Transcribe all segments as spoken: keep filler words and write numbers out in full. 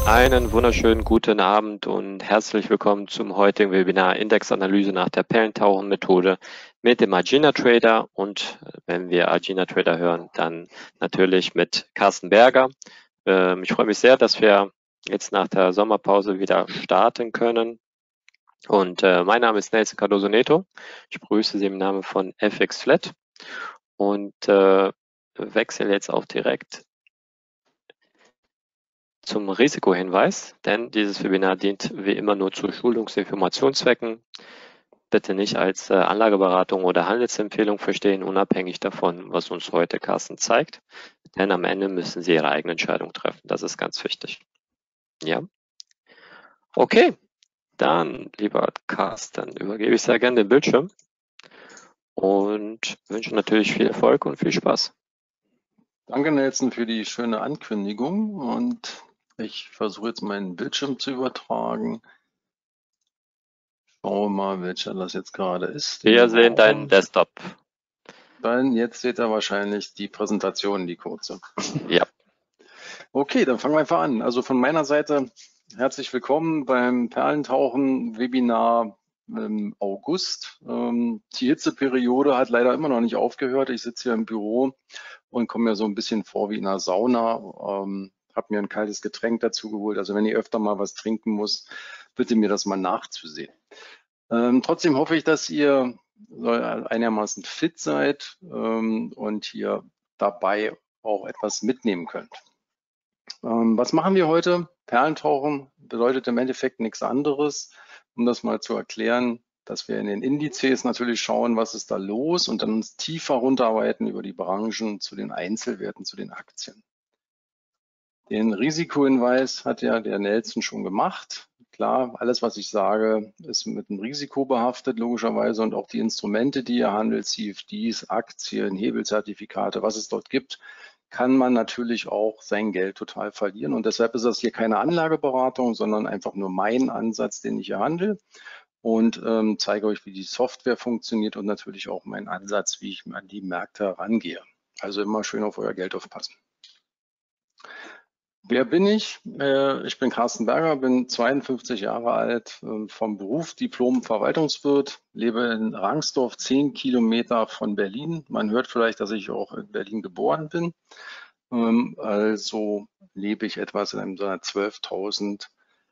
Einen wunderschönen guten Abend und herzlich willkommen zum heutigen Webinar Indexanalyse nach der Perlentauchen-Methode mit dem Agena Trader. Und wenn wir Agena Trader hören, dann natürlich mit Carsten Berger. Ähm, ich freue mich sehr, dass wir jetzt nach der Sommerpause wieder starten können. Und äh, mein Name ist Nelson Cardoso Neto. Ich begrüße Sie im Namen von F X Flat und äh, wechsle jetzt auch direkt zum Risikohinweis, denn dieses Webinar dient wie immer nur zu Schulungs- und Informationszwecken. Bitte nicht als äh, Anlageberatung oder Handelsempfehlung verstehen, unabhängig davon, was uns heute Carsten zeigt. Denn am Ende müssen Sie Ihre eigene Entscheidung treffen. Das ist ganz wichtig. Ja. Okay, dann, lieber Carsten, übergebe ich sehr gerne den Bildschirm und wünsche natürlich viel Erfolg und viel Spaß. Danke, Nelson, für die schöne Ankündigung. Und ich versuche jetzt meinen Bildschirm zu übertragen. Schauen wir mal, welcher das jetzt gerade ist. Wir sehen deinen Desktop. Dann jetzt seht ihr wahrscheinlich die Präsentation, die kurze. Ja. Okay, dann fangen wir einfach an. Also von meiner Seite herzlich willkommen beim Perlentauchen-Webinar im August. Die Hitzeperiode hat leider immer noch nicht aufgehört. Ich sitze hier im Büro und komme mir so ein bisschen vor wie in einer Sauna. Ähm, habe mir ein kaltes Getränk dazu geholt. Also wenn ihr öfter mal was trinken muss, bitte mir das mal nachzusehen. Ähm, trotzdem hoffe ich, dass ihr einigermaßen fit seid ähm, und hier dabei auch etwas mitnehmen könnt. Ähm, was machen wir heute? Perlentauchen bedeutet im Endeffekt nichts anderes, um das mal zu erklären, dass wir in den Indizes natürlich schauen, was ist da los und dann uns tiefer runterarbeiten über die Branchen zu den Einzelwerten, zu den Aktien. Den Risikohinweis hat ja der Nelson schon gemacht. Klar, alles, was ich sage, ist mit einem Risiko behaftet, logischerweise, und auch die Instrumente, die ihr handelt, C F Ds, Aktien, Hebelzertifikate, was es dort gibt, kann man natürlich auch sein Geld total verlieren. Und deshalb ist das hier keine Anlageberatung, sondern einfach nur mein Ansatz, den ich hier handle und ähm, zeige euch, wie die Software funktioniert und natürlich auch meinen Ansatz, wie ich an die Märkte herangehe. Also immer schön auf euer Geld aufpassen. Wer bin ich? Ich bin Carsten Berger, bin zweiundfünfzig Jahre alt, vom Beruf Diplom-Verwaltungswirt, lebe in Rangsdorf, zehn Kilometer von Berlin. Man hört vielleicht, dass ich auch in Berlin geboren bin. Also lebe ich etwas in einem so einer zwölftausend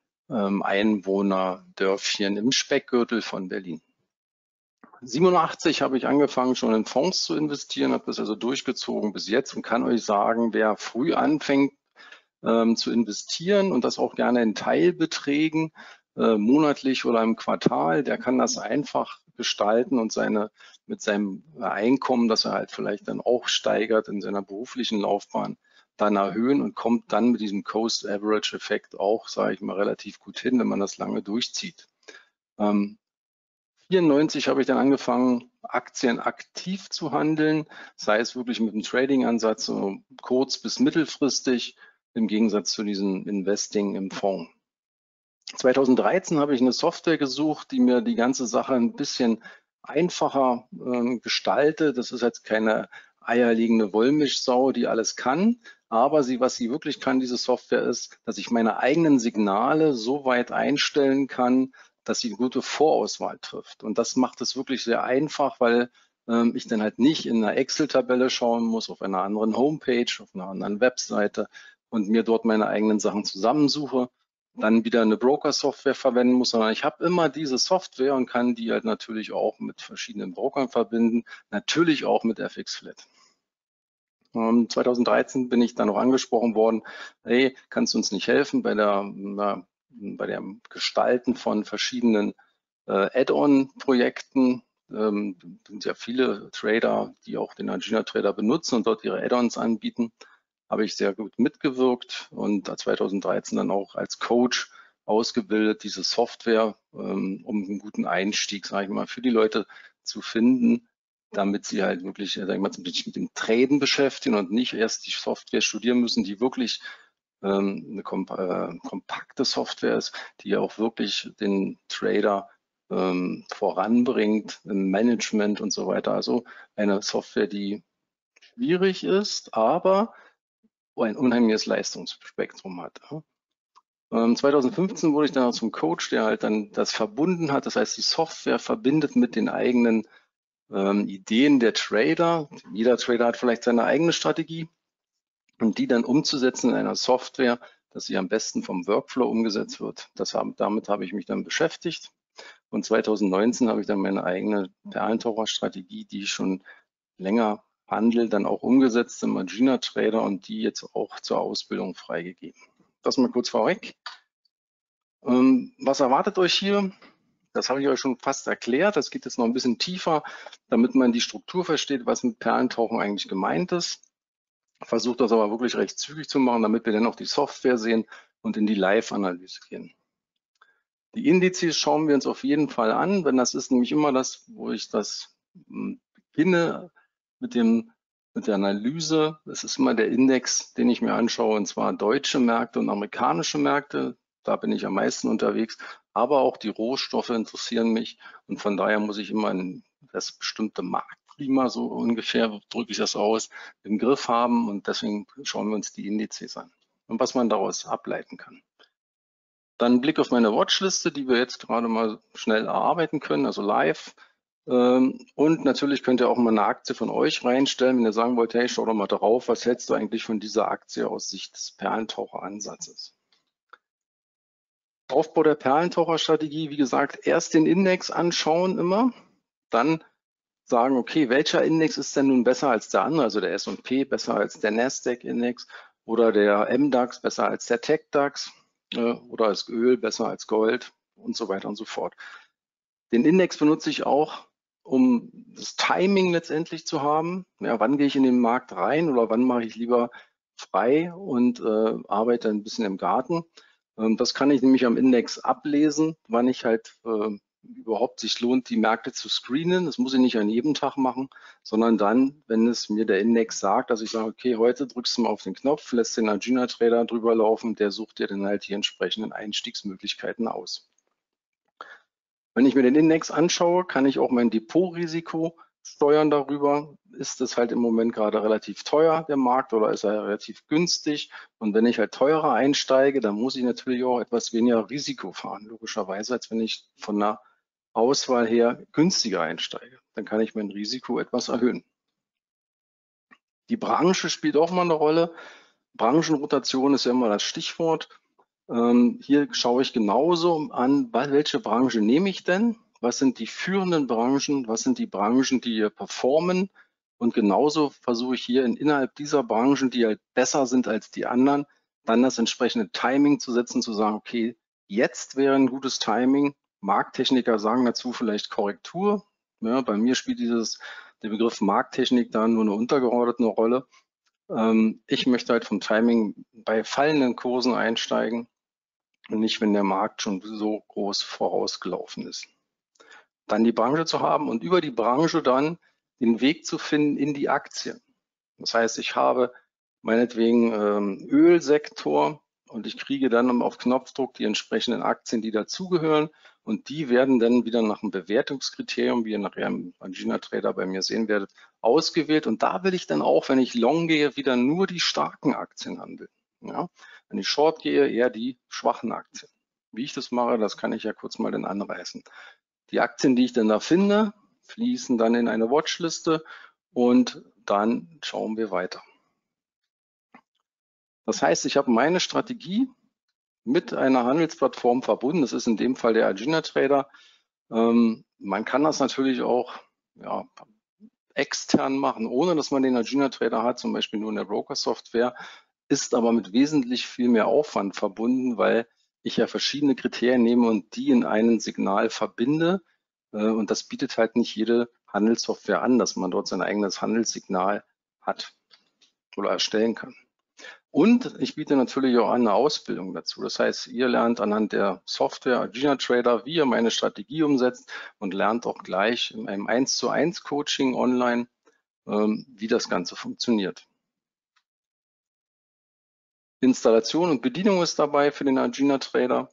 Einwohner Dörfchen im Speckgürtel von Berlin. siebenundachtzig habe ich angefangen, schon in Fonds zu investieren, habe das also durchgezogen bis jetzt und kann euch sagen, wer früh anfängt, Ähm, zu investieren und das auch gerne in Teilbeträgen, äh, monatlich oder im Quartal, der kann das einfach gestalten und seine mit seinem Einkommen, das er halt vielleicht dann auch steigert in seiner beruflichen Laufbahn, dann erhöhen und kommt dann mit diesem Cost-Average-Effekt auch, sage ich mal, relativ gut hin, wenn man das lange durchzieht. Ähm, vierundneunzig habe ich dann angefangen, Aktien aktiv zu handeln, sei es wirklich mit einem Trading-Ansatz, so kurz- bis mittelfristig, im Gegensatz zu diesem Investing im Fonds. zweitausenddreizehn habe ich eine Software gesucht, die mir die ganze Sache ein bisschen einfacher äh, gestaltet. Das ist jetzt keine eierlegende Wollmilchsau, die alles kann. Aber sie, was sie wirklich kann, diese Software, ist, dass ich meine eigenen Signale so weit einstellen kann, dass sie eine gute Vorauswahl trifft. Und das macht es wirklich sehr einfach, weil ähm, ich dann halt nicht in einer Excel-Tabelle schauen muss, auf einer anderen Homepage, auf einer anderen Webseite und mir dort meine eigenen Sachen zusammensuche, dann wieder eine Broker-Software verwenden muss, sondern ich habe immer diese Software und kann die halt natürlich auch mit verschiedenen Brokern verbinden, natürlich auch mit F X Flat. Ähm, zweitausenddreizehn bin ich dann noch angesprochen worden, hey, kannst du uns nicht helfen bei der, na, bei dem Gestalten von verschiedenen äh, Add-on-Projekten? Ähm, sind ja viele Trader, die auch den Agena Trader benutzen und dort ihre Add-ons anbieten. Habe ich sehr gut mitgewirkt und zweitausenddreizehn dann auch als Coach ausgebildet, diese Software, ähm, um einen guten Einstieg, sage ich mal, für die Leute zu finden, damit sie halt wirklich, sag ich mal, sich mit dem Traden beschäftigen und nicht erst die Software studieren müssen, die wirklich ähm, eine komp äh, kompakte Software ist, die auch wirklich den Trader ähm, voranbringt im Management und so weiter. Also eine Software, die schwierig ist, aber ein unheimliches Leistungsspektrum hat. Ähm, zweitausendfünfzehn wurde ich dann auch zum Coach, der halt dann das verbunden hat. Das heißt, die Software verbindet mit den eigenen ähm, Ideen der Trader. Jeder Trader hat vielleicht seine eigene Strategie und die dann umzusetzen in einer Software, dass sie am besten vom Workflow umgesetzt wird. Das haben, damit habe ich mich dann beschäftigt. Und zweitausendneunzehn habe ich dann meine eigene Perlentaucher-Strategie, die ich schon länger handle, dann auch umgesetzt im Magina Trader und die jetzt auch zur Ausbildung freigegeben. Das mal kurz vorweg. Ähm, was erwartet euch hier? Das habe ich euch schon fast erklärt. Das geht jetzt noch ein bisschen tiefer, damit man die Struktur versteht, was mit Perlentauchen eigentlich gemeint ist. Versucht das aber wirklich recht zügig zu machen, damit wir dann auch die Software sehen und in die Live-Analyse gehen. Die Indizes schauen wir uns auf jeden Fall an, denn das ist nämlich immer das, wo ich das beginne mit dem mit der Analyse. Das ist immer der Index, den ich mir anschaue, und zwar deutsche Märkte und amerikanische Märkte. Da bin ich am meisten unterwegs. Aber auch die Rohstoffe interessieren mich und von daher muss ich immer das bestimmte Marktklima, so ungefähr drücke ich das aus, im Griff haben und deswegen schauen wir uns die Indizes an und was man daraus ableiten kann. Dann ein Blick auf meine Watchliste, die wir jetzt gerade mal schnell erarbeiten können, also live. Und natürlich könnt ihr auch mal eine Aktie von euch reinstellen, wenn ihr sagen wollt, hey, schau doch mal drauf, was hältst du eigentlich von dieser Aktie aus Sicht des Perlentaucher-Ansatzes? Aufbau der Perlentaucher-Strategie, wie gesagt, erst den Index anschauen immer, dann sagen, okay, welcher Index ist denn nun besser als der andere, also der S und P besser als der Nasdaq-Index oder der M DAX besser als der Tech-DAX äh, oder das Öl besser als Gold und so weiter und so fort. Den Index benutze ich auch, um das Timing letztendlich zu haben. Ja, wann gehe ich in den Markt rein oder wann mache ich lieber frei und äh, arbeite ein bisschen im Garten. Ähm, das kann ich nämlich am Index ablesen, wann ich halt äh, überhaupt sich lohnt, die Märkte zu screenen. Das muss ich nicht an jedem Tag machen, sondern dann, wenn es mir der Index sagt, dass ich sage, okay, heute drückst du mal auf den Knopf, lässt den Magina Trader drüber laufen, der sucht dir dann halt die entsprechenden Einstiegsmöglichkeiten aus. Wenn ich mir den Index anschaue, kann ich auch mein Depotrisiko steuern darüber. Ist es halt im Moment gerade relativ teuer, der Markt, oder ist er relativ günstig? Und wenn ich halt teurer einsteige, dann muss ich natürlich auch etwas weniger Risiko fahren, logischerweise, als wenn ich von der Auswahl her günstiger einsteige. Dann kann ich mein Risiko etwas erhöhen. Die Branche spielt auch mal eine Rolle. Branchenrotation ist ja immer das Stichwort. Ähm, hier schaue ich genauso an, welche Branche nehme ich denn? Was sind die führenden Branchen? Was sind die Branchen, die hier performen? Und genauso versuche ich hier in, innerhalb dieser Branchen, die halt besser sind als die anderen, dann das entsprechende Timing zu setzen, zu sagen, okay, jetzt wäre ein gutes Timing. Markttechniker sagen dazu vielleicht Korrektur. Ja, bei mir spielt dieses, der Begriff Markttechnik da nur eine untergeordnete Rolle. Ähm, ich möchte halt vom Timing bei fallenden Kursen einsteigen und nicht, wenn der Markt schon so groß vorausgelaufen ist. Dann die Branche zu haben und über die Branche dann den Weg zu finden in die Aktien. Das heißt, ich habe meinetwegen ähm, Ölsektor und ich kriege dann auf Knopfdruck die entsprechenden Aktien, die dazugehören, und die werden dann wieder nach einem Bewertungskriterium, wie ihr nachher im Magina Trader bei mir sehen werdet, ausgewählt. Und da will ich dann auch, wenn ich long gehe, wieder nur die starken Aktien handeln. Ja? Wenn ich short gehe, eher die schwachen Aktien. Wie ich das mache, das kann ich ja kurz mal dann anreißen. Die Aktien, die ich dann da finde, fließen dann in eine Watchliste und dann schauen wir weiter. Das heißt, ich habe meine Strategie mit einer Handelsplattform verbunden. Das ist in dem Fall der Magina Trader. Ähm, man kann das natürlich auch ja, extern machen, ohne dass man den Magina Trader hat, zum Beispiel nur in der Broker-Software, ist aber mit wesentlich viel mehr Aufwand verbunden, weil ich ja verschiedene Kriterien nehme und die in ein Signal verbinde. Äh, und das bietet halt nicht jede Handelssoftware an, dass man dort sein eigenes Handelssignal hat oder erstellen kann. Und ich biete natürlich auch eine Ausbildung dazu. Das heißt, ihr lernt anhand der Software Magina Trader, wie ihr meine Strategie umsetzt, und lernt auch gleich in einem eins zu eins Coaching online, wie das Ganze funktioniert. Installation und Bedienung ist dabei für den Magina Trader.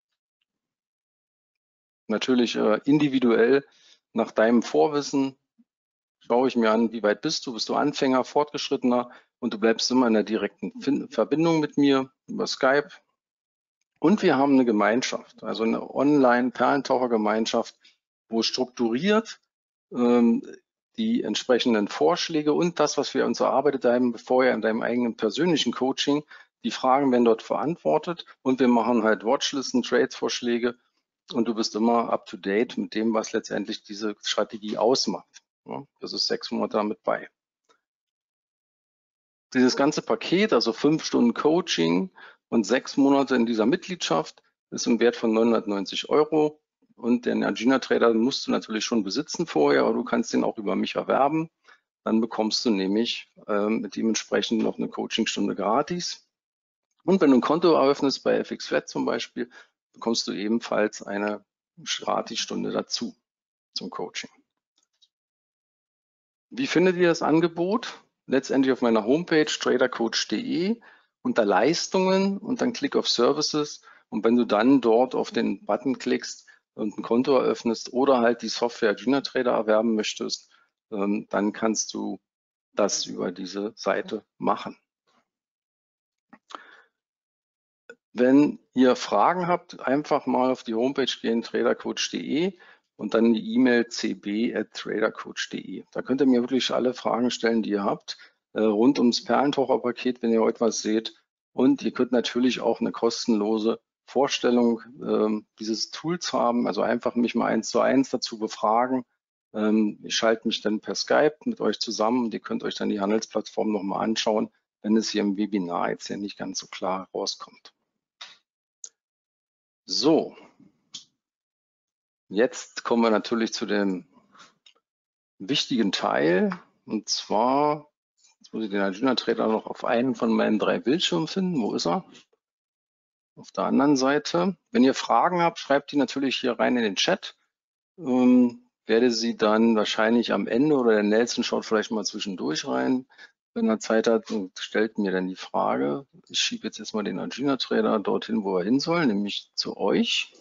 Natürlich individuell nach deinem Vorwissen schaue ich mir an, wie weit bist du, bist du Anfänger, Fortgeschrittener, und du bleibst immer in der direkten Verbindung mit mir über Skype. Und wir haben eine Gemeinschaft, also eine Online-Perlentaucher-Gemeinschaft, wo strukturiert ähm, die entsprechenden Vorschläge und das, was wir uns erarbeitet haben, vorher in deinem eigenen persönlichen Coaching, die Fragen werden dort verantwortet und wir machen halt Watchlisten, Trades-Vorschläge und du bist immer up to date mit dem, was letztendlich diese Strategie ausmacht. Ja, das ist sechs Monate damit bei. Dieses ganze Paket, also fünf Stunden Coaching und sechs Monate in dieser Mitgliedschaft, ist im Wert von neunhundertneunzig Euro. Und den Agina Trader musst du natürlich schon besitzen vorher, aber du kannst den auch über mich erwerben. Dann bekommst du nämlich ähm, dementsprechend noch eine Coachingstunde gratis. Und wenn du ein Konto eröffnest bei F X Flat zum Beispiel, bekommst du ebenfalls eine Gratisstunde dazu zum Coaching. Wie findet ihr das Angebot? Letztendlich auf meiner Homepage tradercoach punkt de unter Leistungen und dann Klick auf Services. Und wenn du dann dort auf den Button klickst und ein Konto eröffnest oder halt die Software Agina Trader erwerben möchtest, dann kannst du das über diese Seite machen. Wenn ihr Fragen habt, einfach mal auf die Homepage gehen, tradercoach punkt de und dann die E-Mail c b at tradercoach punkt de. Da könnt ihr mir wirklich alle Fragen stellen, die ihr habt, äh, rund ums Perlentaucher-Paket, wenn ihr heute was seht. Und ihr könnt natürlich auch eine kostenlose Vorstellung ähm, dieses Tools haben, also einfach mich mal eins zu eins dazu befragen. Ähm, ich schalte mich dann per Skype mit euch zusammen und ihr könnt euch dann die Handelsplattform nochmal anschauen, wenn es hier im Webinar jetzt hier nicht ganz so klar rauskommt. So, jetzt kommen wir natürlich zu dem wichtigen Teil, und zwar, jetzt muss ich den Agina Trader noch auf einen von meinen drei Bildschirmen finden. Wo ist er? Auf der anderen Seite. Wenn ihr Fragen habt, schreibt die natürlich hier rein in den Chat. Ähm, werde sie dann wahrscheinlich am Ende, oder der Nelson schaut vielleicht mal zwischendurch rein, wenn er Zeit hat, und stellt mir dann die Frage. Ich schiebe jetzt erstmal den Agina Trader dorthin, wo er hin soll, nämlich zu euch.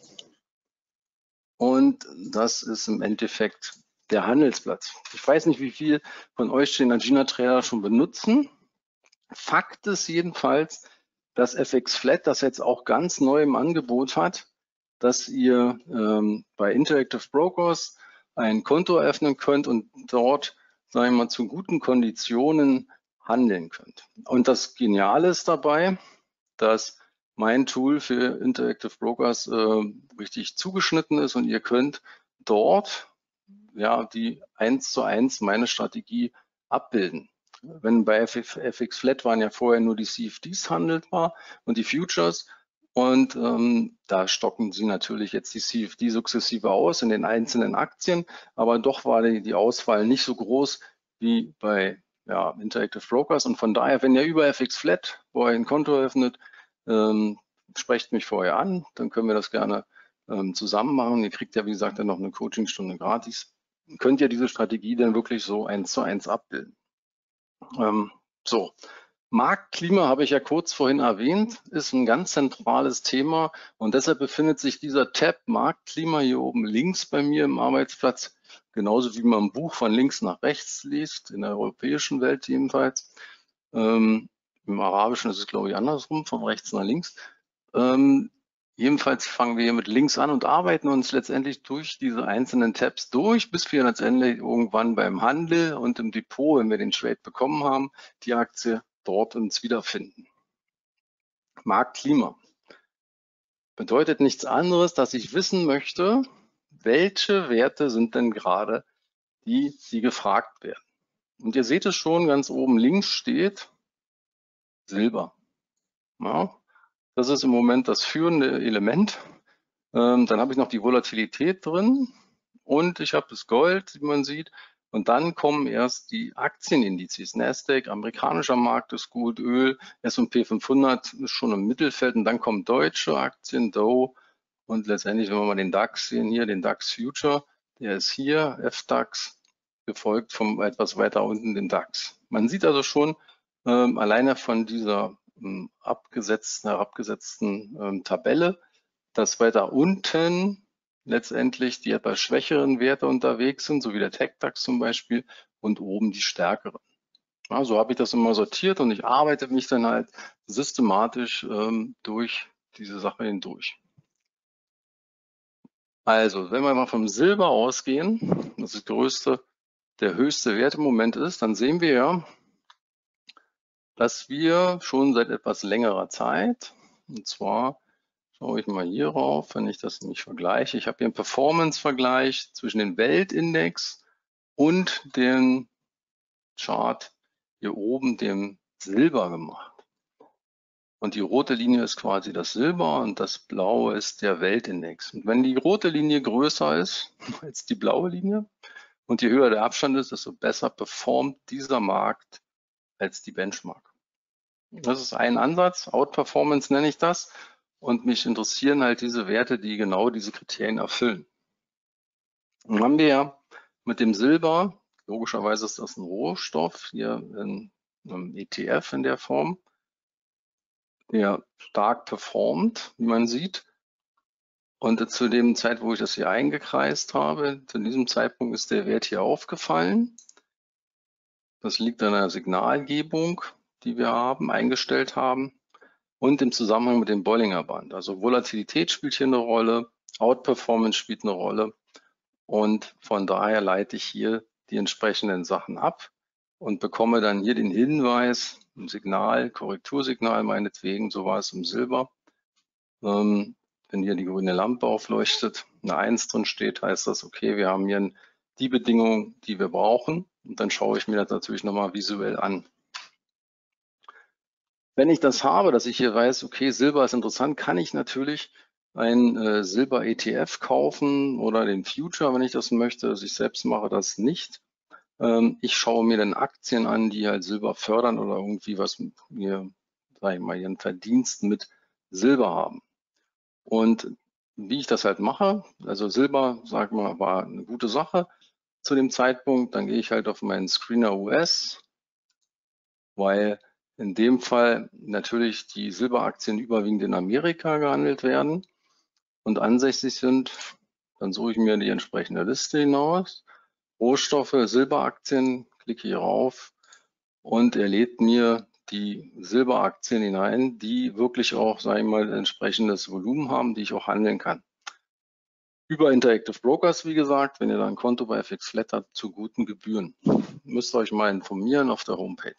Und das ist im Endeffekt der Handelsplatz. Ich weiß nicht, wie viel von euch den Agina Trader schon benutzen. Fakt ist jedenfalls, dass F X Flat das jetzt auch ganz neu im Angebot hat, dass ihr ähm, bei Interactive Brokers ein Konto eröffnen könnt und dort, sagen wir mal, zu guten Konditionen handeln könnt. Und das Geniale ist dabei, dass mein Tool für Interactive Brokers äh, richtig zugeschnitten ist und ihr könnt dort ja die eins zu eins meine Strategie abbilden. Wenn bei F X Flat waren ja vorher nur die C F Ds handelbar und die Futures, und ähm, da stocken sie natürlich jetzt die C F D sukzessive aus in den einzelnen Aktien, aber doch war die, die Auswahl nicht so groß wie bei ja, Interactive Brokers, und von daher, wenn ihr über F X Flat, wo ihr ein Konto eröffnet, ähm, sprecht mich vorher an, dann können wir das gerne ähm, zusammen machen. Ihr kriegt ja, wie gesagt, dann noch eine Coachingstunde gratis. Könnt ihr diese Strategie dann wirklich so eins zu eins abbilden. Ähm, so, Marktklima habe ich ja kurz vorhin erwähnt, ist ein ganz zentrales Thema und deshalb befindet sich dieser Tab Marktklima hier oben links bei mir im Arbeitsplatz, genauso wie man ein Buch von links nach rechts liest, in der europäischen Welt jedenfalls. Ähm, Im Arabischen ist es, glaube ich, andersrum, von rechts nach links. Ähm, jedenfalls fangen wir hier mit links an und arbeiten uns letztendlich durch diese einzelnen Tabs durch, bis wir letztendlich irgendwann beim Handel und im Depot, wenn wir den Trade bekommen haben, die Aktie dort uns wiederfinden. Marktklima bedeutet nichts anderes, dass ich wissen möchte, welche Werte sind denn gerade die, die gefragt werden. Und ihr seht es schon, ganz oben links steht Silber. Ja, das ist im Moment das führende Element. Ähm, dann habe ich noch die Volatilität drin und ich habe das Gold, wie man sieht. Und dann kommen erst die Aktienindizes. Nasdaq, amerikanischer Markt ist gut, Öl, S und P fünfhundert ist schon im Mittelfeld. Und dann kommen deutsche Aktien, Dow und letztendlich, wenn wir mal den DAX sehen, hier den DAX Future, der ist hier, F DAX, gefolgt vom etwas weiter unten den DAX. Man sieht also schon, ähm, alleine von dieser ähm, abgesetzten, herabgesetzten ähm, Tabelle, dass weiter unten letztendlich die etwas schwächeren Werte unterwegs sind, so wie der TechDAX zum Beispiel, und oben die stärkeren. Ja, so habe ich das immer sortiert und ich arbeite mich dann halt systematisch ähm, durch diese Sache hindurch. Also, wenn wir mal vom Silber ausgehen, das ist das größte, der höchste Wert im Moment ist, dann sehen wir ja, dass wir schon seit etwas längerer Zeit, und zwar schaue ich mal hier rauf, wenn ich das nämlich vergleiche. Ich habe hier einen Performance-Vergleich zwischen dem Weltindex und dem Chart hier oben, dem Silber, gemacht. Und die rote Linie ist quasi das Silber und das blaue ist der Weltindex. Und wenn die rote Linie größer ist als die blaue Linie und je höher der Abstand ist, desto besser performt dieser Markt als die Benchmark. Das ist ein Ansatz, Outperformance nenne ich das. Und mich interessieren halt diese Werte, die genau diese Kriterien erfüllen. Und dann haben wir ja mit dem Silber, logischerweise ist das ein Rohstoff, hier in einem E T F in der Form, der stark performt, wie man sieht. Und zu dem Zeitpunkt, wo ich das hier eingekreist habe, zu diesem Zeitpunkt ist der Wert hier aufgefallen. Das liegt an der Signalgebung, die wir haben, eingestellt haben. Und im Zusammenhang mit dem Bollinger Band. Also Volatilität spielt hier eine Rolle, Outperformance spielt eine Rolle und von daher leite ich hier die entsprechenden Sachen ab und bekomme dann hier den Hinweis, ein Signal, Korrektursignal meinetwegen, so war es im Silber. Ähm, wenn hier die grüne Lampe aufleuchtet, eine eins drin steht, heißt das, okay, wir haben hier die Bedingungen, die wir brauchen und dann schaue ich mir das natürlich nochmal visuell an. Wenn ich das habe, dass ich hier weiß, okay, Silber ist interessant, kann ich natürlich ein äh, Silber-E T F kaufen oder den Future, wenn ich das möchte. Also ich selbst mache das nicht. Ähm, ich schaue mir dann Aktien an, die halt Silber fördern oder irgendwie was mir, sag ich mal, ihren Verdienst mit Silber haben. Und wie ich das halt mache, also Silber, sag mal, war eine gute Sache zu dem Zeitpunkt. Dann gehe ich halt auf meinen Screener U S, weil in dem Fall natürlich die Silberaktien überwiegend in Amerika gehandelt werden und ansässig sind. Dann suche ich mir die entsprechende Liste hinaus. Rohstoffe, Silberaktien, klicke hier rauf und er lädt mir die Silberaktien hinein, die wirklich auch, sage ich mal, entsprechendes Volumen haben, die ich auch handeln kann. Über Interactive Brokers, wie gesagt, wenn ihr da ein Konto bei F X Flat habt, zu guten Gebühren. Müsst ihr euch mal informieren auf der Homepage.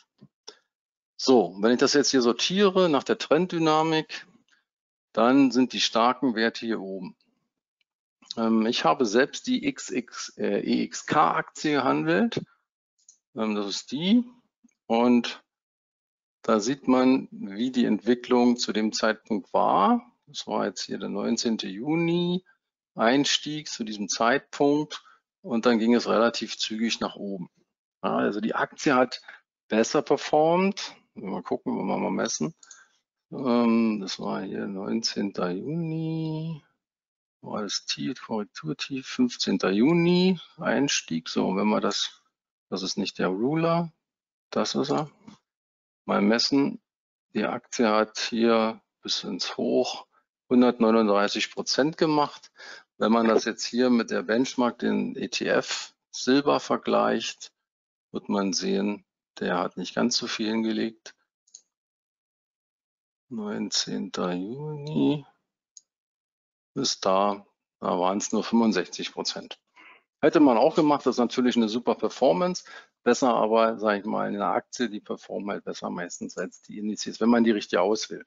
So, wenn ich das jetzt hier sortiere nach der Trenddynamik, dann sind die starken Werte hier oben. Ähm, ich habe selbst die X X, äh, E X K-Aktie gehandelt. Ähm, das ist die. Und da sieht man, wie die Entwicklung zu dem Zeitpunkt war. Das war jetzt hier der neunzehnte Juni, Einstieg zu diesem Zeitpunkt. Und dann ging es relativ zügig nach oben. Ja, also die Aktie hat besser performt. Mal gucken, wenn wir mal messen. Ähm, das war hier neunzehnter Juni. War das Tief, Korrekturtief, fünfzehnter Juni, Einstieg. So, wenn wir das, das ist nicht der Ruler, das ist er. Mal messen. Die Aktie hat hier bis ins Hoch hundertneununddreißig Prozent gemacht. Wenn man das jetzt hier mit der Benchmark, den E T F Silber vergleicht, wird man sehen, der hat nicht ganz so viel hingelegt. neunzehnter Juni bis da, da waren es nur fünfundsechzig Prozent. Hätte man auch gemacht, das ist natürlich eine super Performance, besser aber, sage ich mal, in einer Aktie, die performt halt besser meistens als die Indizes, wenn man die richtig auswählt.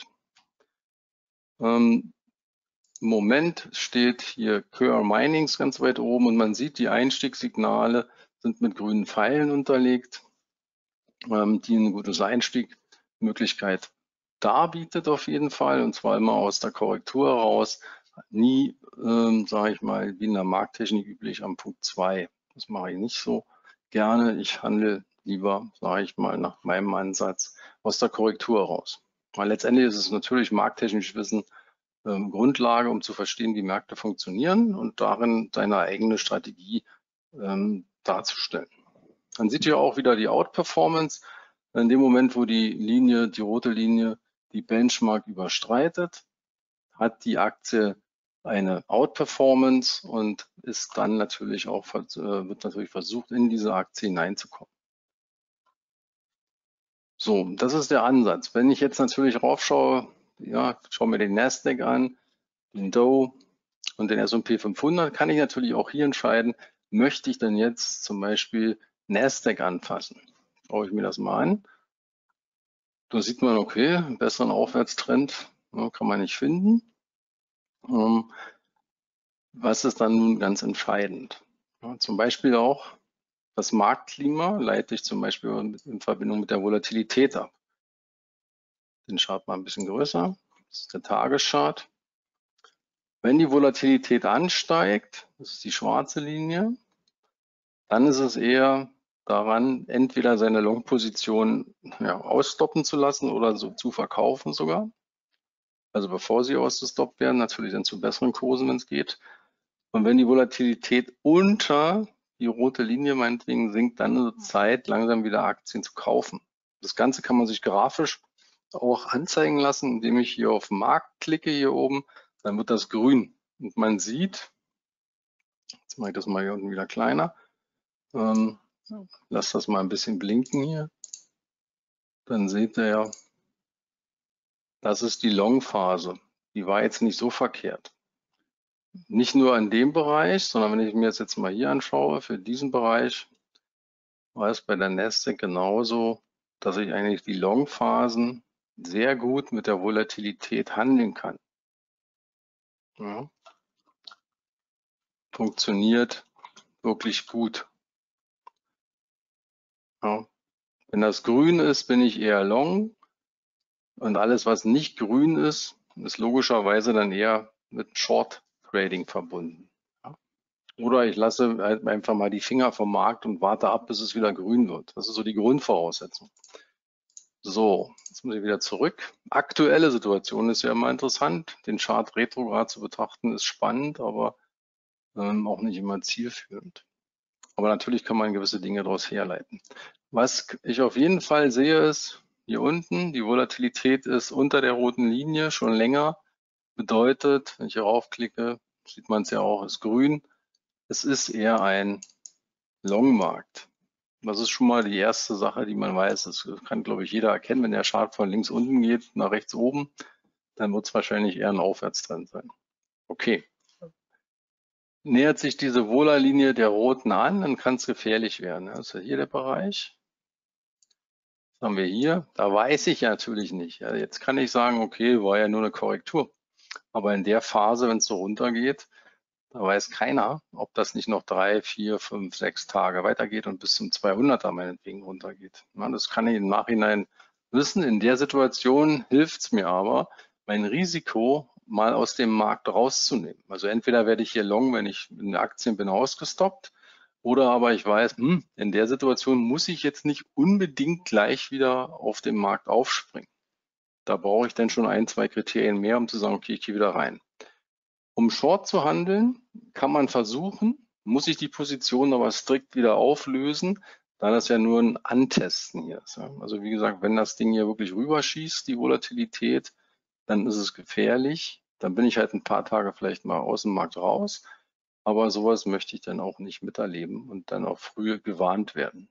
Ähm, Im Moment steht hier Curve Minings ganz weit oben und man sieht, die Einstiegssignale sind mit grünen Pfeilen unterlegt, ähm, die eine gute Einstiegmöglichkeit darbietet auf jeden Fall, und zwar immer aus der Korrektur heraus, nie, ähm, sage ich mal, wie in der Markttechnik üblich am Punkt zwei. Das mache ich nicht so gerne. Ich handle lieber, sage ich mal, nach meinem Ansatz aus der Korrektur heraus. Weil letztendlich ist es natürlich markttechnisch Wissen ähm, Grundlage, um zu verstehen, wie Märkte funktionieren und darin seine eigene Strategie ähm, darzustellen. Dann seht ihr auch wieder die Outperformance. In dem Moment, wo die Linie, die rote Linie, die Benchmark überstreitet, hat die Aktie eine Outperformance und ist dann natürlich auch, wird natürlich versucht, in diese Aktie hineinzukommen. So, das ist der Ansatz. Wenn ich jetzt natürlich raufschaue, ja, schaue mir den Nasdaq an, den Dow und den S und P fünfhundert, kann ich natürlich auch hier entscheiden, möchte ich denn jetzt zum Beispiel Nasdaq anfassen. Schaue ich mir das mal an. Da sieht man, okay, einen besseren Aufwärtstrend ja, kann man nicht finden. Ähm, was ist dann nun ganz entscheidend? Ja, zum Beispiel auch das Marktklima leite ich zum Beispiel in Verbindung mit der Volatilität ab. Den Chart mal ein bisschen größer. Das ist der Tageschart. Wenn die Volatilität ansteigt, das ist die schwarze Linie, dann ist es eher daran, entweder seine Long-Position ja, ausstoppen zu lassen oder so zu verkaufen sogar. Also bevor sie ausgestoppt werden, natürlich dann zu besseren Kursen, wenn es geht. Und wenn die Volatilität unter die rote Linie meinetwegen sinkt, dann ist es Zeit, langsam wieder Aktien zu kaufen. Das Ganze kann man sich grafisch auch anzeigen lassen, indem ich hier auf Markt klicke, hier oben, dann wird das grün. Und man sieht, jetzt mache ich das mal hier unten wieder kleiner, ähm, lass das mal ein bisschen blinken hier, dann seht ihr ja, das ist die Long-Phase. Die war jetzt nicht so verkehrt. Nicht nur in dem Bereich, sondern wenn ich mir das jetzt mal hier anschaue, für diesen Bereich, war es bei der Nasdaq genauso, dass ich eigentlich die Long-Phasen sehr gut mit der Volatilität handeln kann. Ja. Funktioniert wirklich gut. Ja. Wenn das grün ist, bin ich eher long und alles, was nicht grün ist, ist logischerweise dann eher mit Short Trading verbunden. Ja. Oder ich lasse halt einfach mal die Finger vom Markt und warte ab, bis es wieder grün wird. Das ist so die Grundvoraussetzung. So, jetzt muss ich wieder zurück. Aktuelle Situation ist ja immer interessant. Den Chart retrograd zu betrachten ist spannend, aber ähm, auch nicht immer zielführend. Aber natürlich kann man gewisse Dinge daraus herleiten. Was ich auf jeden Fall sehe, ist hier unten, die Volatilität ist unter der roten Linie schon länger. Bedeutet, wenn ich hier raufklicke, sieht man es ja auch, ist grün. Es ist eher ein Long-Markt. Das ist schon mal die erste Sache, die man weiß. Das kann, glaube ich, jeder erkennen. Wenn der Chart von links unten geht nach rechts oben, dann wird es wahrscheinlich eher ein Aufwärtstrend sein. Okay. Nähert sich diese Vola-Linie der roten an, dann kann es gefährlich werden. Das ist hier der Bereich. Was haben wir hier? Da weiß ich ja natürlich nicht. Ja, jetzt kann ich sagen, okay, war ja nur eine Korrektur. Aber in der Phase, wenn es so runtergeht, da weiß keiner, ob das nicht noch drei, vier, fünf, sechs Tage weitergeht und bis zum zweihunderter meinetwegen runtergeht. Ja, das kann ich im Nachhinein wissen. In der Situation hilft es mir aber, mein Risiko mal aus dem Markt rauszunehmen. Also entweder werde ich hier long, wenn ich in den Aktien bin, ausgestoppt, oder aber ich weiß, hm, in der Situation muss ich jetzt nicht unbedingt gleich wieder auf dem Markt aufspringen. Da brauche ich dann schon ein, zwei Kriterien mehr, um zu sagen, okay, ich gehe wieder rein. Um Short zu handeln, kann man versuchen, muss ich die Position aber strikt wieder auflösen, da das ja nur ein Antesten hier ist. Also wie gesagt, wenn das Ding hier wirklich rüberschießt, die Volatilität, dann ist es gefährlich. Dann bin ich halt ein paar Tage vielleicht mal aus dem Markt raus. Aber sowas möchte ich dann auch nicht miterleben und dann auch früh gewarnt werden.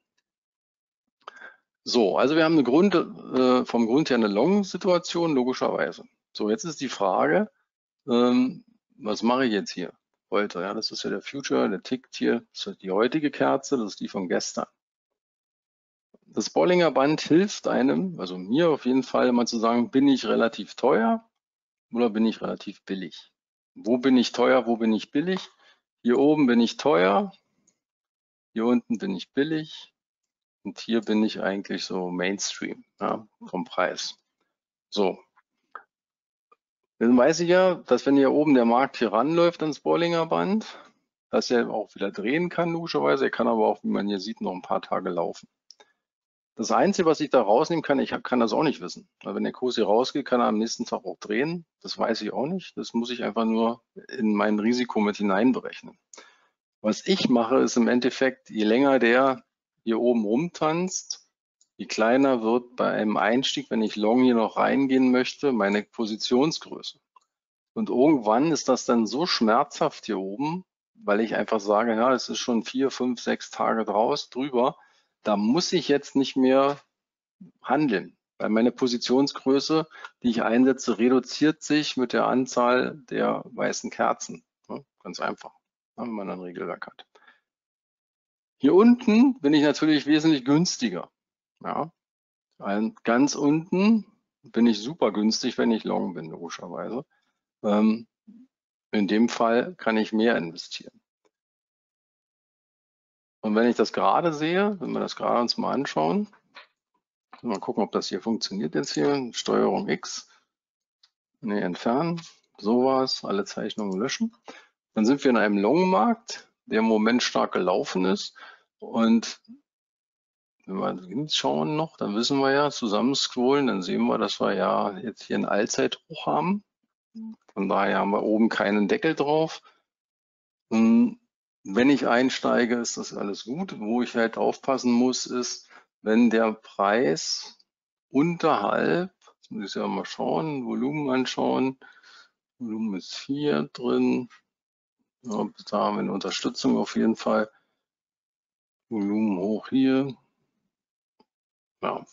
So, also wir haben eine Grund, äh, vom Grund her eine Long-Situation, logischerweise. So, jetzt ist die Frage, ähm, was mache ich jetzt hier heute? Ja, das ist ja der Future, der tickt hier. Das ist die heutige Kerze, das ist die von gestern. Das Bollinger Band hilft einem, also mir auf jeden Fall, mal zu sagen, bin ich relativ teuer oder bin ich relativ billig? Wo bin ich teuer, wo bin ich billig? Hier oben bin ich teuer, hier unten bin ich billig und hier bin ich eigentlich so Mainstream, ja, vom Preis. So. Dann weiß ich ja, dass wenn hier oben der Markt hier ranläuft ans Bollinger Band, dass er auch wieder drehen kann, logischerweise. Er kann aber auch, wie man hier sieht, noch ein paar Tage laufen. Das Einzige, was ich da rausnehmen kann, ich kann das auch nicht wissen. Weil wenn der Kurs hier rausgeht, kann er am nächsten Tag auch drehen. Das weiß ich auch nicht. Das muss ich einfach nur in mein Risiko mit hineinberechnen. Was ich mache, ist im Endeffekt, je länger der hier oben rumtanzt, je kleiner wird bei einem Einstieg, wenn ich long hier noch reingehen möchte, meine Positionsgröße. Und irgendwann ist das dann so schmerzhaft hier oben, weil ich einfach sage, ja, es ist schon vier, fünf, sechs Tage draus drüber, da muss ich jetzt nicht mehr handeln. Weil meine Positionsgröße, die ich einsetze, reduziert sich mit der Anzahl der weißen Kerzen. Ja, ganz einfach, wenn man ein Regelwerk hat. Hier unten bin ich natürlich wesentlich günstiger. Ja. Ganz unten bin ich super günstig, wenn ich long bin, logischerweise. Ähm, in dem Fall kann ich mehr investieren. Und wenn ich das gerade sehe, wenn wir das gerade uns mal anschauen, mal gucken, ob das hier funktioniert jetzt hier, Steuerung X, ne, entfernen, sowas, alle Zeichnungen löschen. Dann sind wir in einem Long-Markt, der im Moment stark gelaufen ist. Und wenn wir hinschauen noch, dann wissen wir ja, zusammen scrollen, dann sehen wir, dass wir ja jetzt hier ein Allzeithoch haben. Von daher haben wir oben keinen Deckel drauf. Und wenn ich einsteige, ist das alles gut. Wo ich halt aufpassen muss, ist, wenn der Preis unterhalb, jetzt muss ich ja mal schauen, Volumen anschauen, Volumen ist hier drin, ja, da haben wir eine Unterstützung auf jeden Fall, Volumen hoch hier, ja.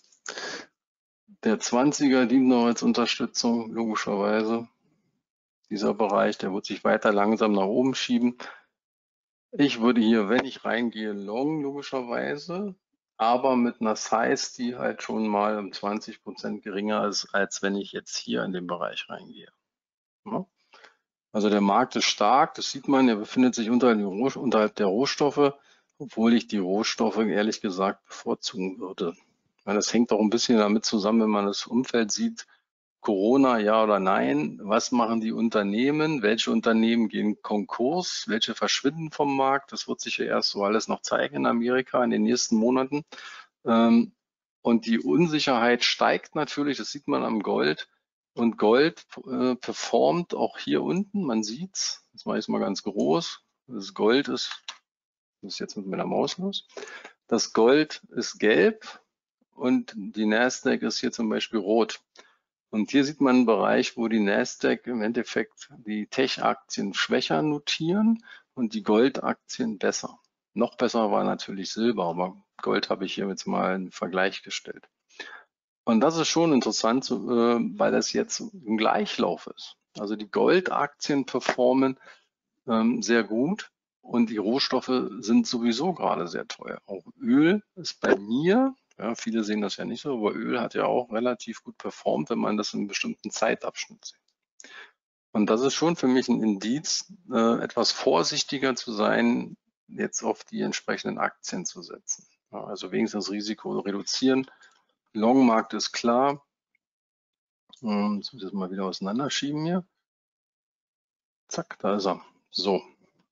Der zwanziger dient noch als Unterstützung, logischerweise. Dieser Bereich, der wird sich weiter langsam nach oben schieben. Ich würde hier, wenn ich reingehe, long, logischerweise, aber mit einer Size, die halt schon mal um zwanzig Prozent geringer ist, als wenn ich jetzt hier in den Bereich reingehe. Ja. Also der Markt ist stark, das sieht man, er befindet sich unterhalb, unterhalb der Rohstoffe, obwohl ich die Rohstoffe ehrlich gesagt bevorzugen würde. Das hängt auch ein bisschen damit zusammen, wenn man das Umfeld sieht, Corona, ja oder nein? Was machen die Unternehmen? Welche Unternehmen gehen Konkurs? Welche verschwinden vom Markt? Das wird sich ja erst so alles noch zeigen in Amerika in den nächsten Monaten. Und die Unsicherheit steigt natürlich, das sieht man am Gold. Und Gold äh, performt auch hier unten, man sieht's. Das mache ich mal ganz groß. Das Gold ist, das ist jetzt mit meiner Maus los. Das Gold ist gelb und die Nasdaq ist hier zum Beispiel rot. Und hier sieht man einen Bereich, wo die Nasdaq im Endeffekt die Tech-Aktien schwächer notieren und die Goldaktien besser. Noch besser war natürlich Silber, aber Gold habe ich hier jetzt mal einen Vergleich gestellt. Und das ist schon interessant, weil das jetzt ein Gleichlauf ist. Also die Goldaktien performen sehr gut und die Rohstoffe sind sowieso gerade sehr teuer. Auch Öl ist bei mir, ja, viele sehen das ja nicht so, aber Öl hat ja auch relativ gut performt, wenn man das in einem bestimmten Zeitabschnitt sieht. Und das ist schon für mich ein Indiz, äh, etwas vorsichtiger zu sein, jetzt auf die entsprechenden Aktien zu setzen. Ja, also wenigstens das Risiko reduzieren. Longmarkt ist klar. Ähm, jetzt muss ich das mal wieder auseinanderschieben hier. Zack, da ist er. So.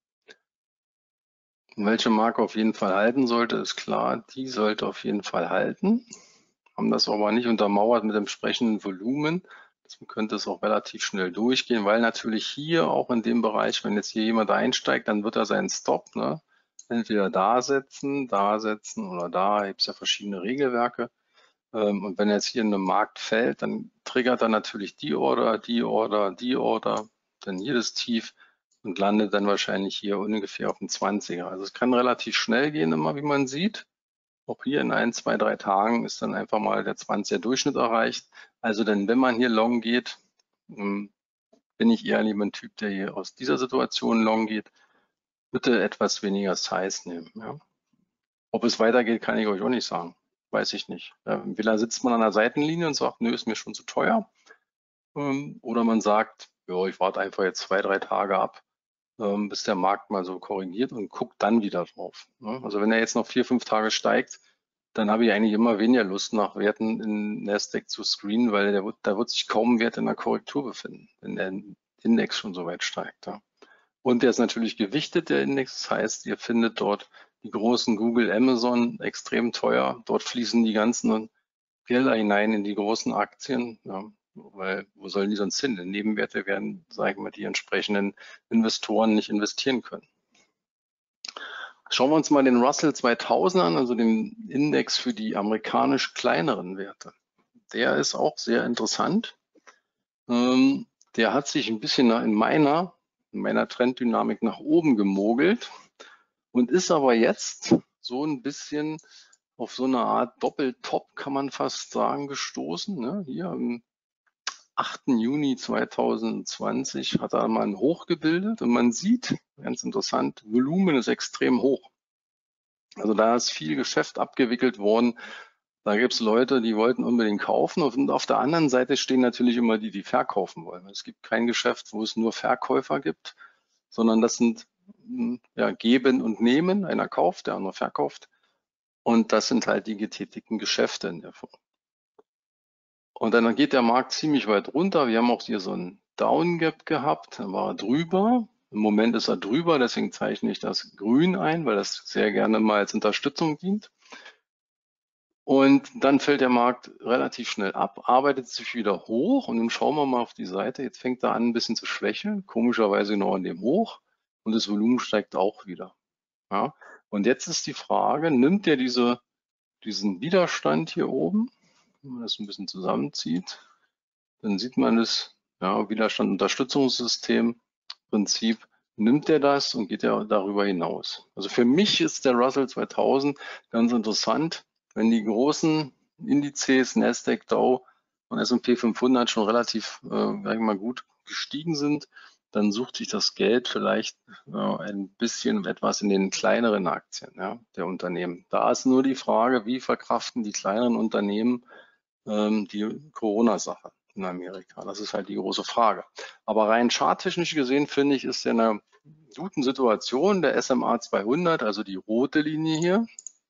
Welche Marke auf jeden Fall halten sollte, ist klar, die sollte auf jeden Fall halten. Haben das aber nicht untermauert mit entsprechenden Volumen. Deswegen könnte es auch relativ schnell durchgehen, weil natürlich hier auch in dem Bereich, wenn jetzt hier jemand einsteigt, dann wird er seinen Stop, ne, entweder da setzen, da setzen oder da. Da gibt es ja verschiedene Regelwerke. Und wenn er jetzt hier in den Markt fällt, dann triggert er natürlich die Order, die Order, die Order, dann hier das Tief und landet dann wahrscheinlich hier ungefähr auf dem zwanziger. Also es kann relativ schnell gehen, immer wie man sieht. Auch hier in ein, zwei, drei Tagen ist dann einfach mal der zwanziger Durchschnitt erreicht. Also denn wenn man hier long geht, bin ich eher lieber ein Typ, der hier aus dieser Situation long geht. Bitte etwas weniger Size nehmen. Ja. Ob es weitergeht, kann ich euch auch nicht sagen. Weiß ich nicht. Entweder sitzt man an der Seitenlinie und sagt, nö, ist mir schon zu teuer. Oder man sagt, ja, ich warte einfach jetzt zwei, drei Tage ab, bis der Markt mal so korrigiert und guckt dann wieder drauf. Also wenn er jetzt noch vier, fünf Tage steigt, dann habe ich eigentlich immer weniger Lust, nach Werten in Nasdaq zu screenen, weil der, da wird sich kaum ein Wert in der Korrektur befinden, wenn der Index schon so weit steigt. Ja. Und der ist natürlich gewichtet, der Index. Das heißt, ihr findet dort die großen Google, Amazon extrem teuer. Dort fließen die ganzen Gelder hinein in die großen Aktien. Ja. Weil wo sollen die sonst hin? In Nebenwerte werden, sagen wir, die entsprechenden Investoren nicht investieren können. Schauen wir uns mal den Russell zweitausend an, also den Index für die amerikanisch kleineren Werte. Der ist auch sehr interessant. Ähm, der hat sich ein bisschen in meiner, in meiner Trenddynamik nach oben gemogelt und ist aber jetzt so ein bisschen auf so eine Art Doppeltop, kann man fast sagen, gestoßen. Ne? Hier am achten Juni zweitausendzwanzig hat er mal ein Hoch gebildet und man sieht, ganz interessant, Volumen ist extrem hoch. Also da ist viel Geschäft abgewickelt worden. Da gibt es Leute, die wollten unbedingt kaufen und auf der anderen Seite stehen natürlich immer die, die verkaufen wollen. Es gibt kein Geschäft, wo es nur Verkäufer gibt, sondern das sind ja, Geben und Nehmen. Einer kauft, der andere verkauft. Und das sind halt die getätigten Geschäfte in der Form. Und dann geht der Markt ziemlich weit runter. Wir haben auch hier so ein Down Gap gehabt, dann war er drüber. Im Moment ist er drüber, deswegen zeichne ich das grün ein, weil das sehr gerne mal als Unterstützung dient. Und dann fällt der Markt relativ schnell ab, arbeitet sich wieder hoch und dann schauen wir mal auf die Seite. Jetzt fängt er an, ein bisschen zu schwächeln, komischerweise noch an dem Hoch und das Volumen steigt auch wieder. Ja. Und jetzt ist die Frage, nimmt er diese, diesen Widerstand hier oben, wenn man das ein bisschen zusammenzieht, dann sieht man das ja, Widerstand-Unterstützungssystem Prinzip, nimmt er das und geht er darüber hinaus. Also für mich ist der Russell zweitausend ganz interessant, wenn die großen Indizes, Nasdaq, Dow und S und P fünfhundert schon relativ, äh, sag ich mal, gut gestiegen sind, dann sucht sich das Geld vielleicht äh, ein bisschen etwas in den kleineren Aktien ja, der Unternehmen. Da ist nur die Frage, wie verkraften die kleineren Unternehmen ähm, die Corona-Sache in Amerika. Das ist halt die große Frage. Aber rein charttechnisch gesehen, finde ich, ist er in einer guten Situation. Der S M A zweihundert, also die rote Linie hier,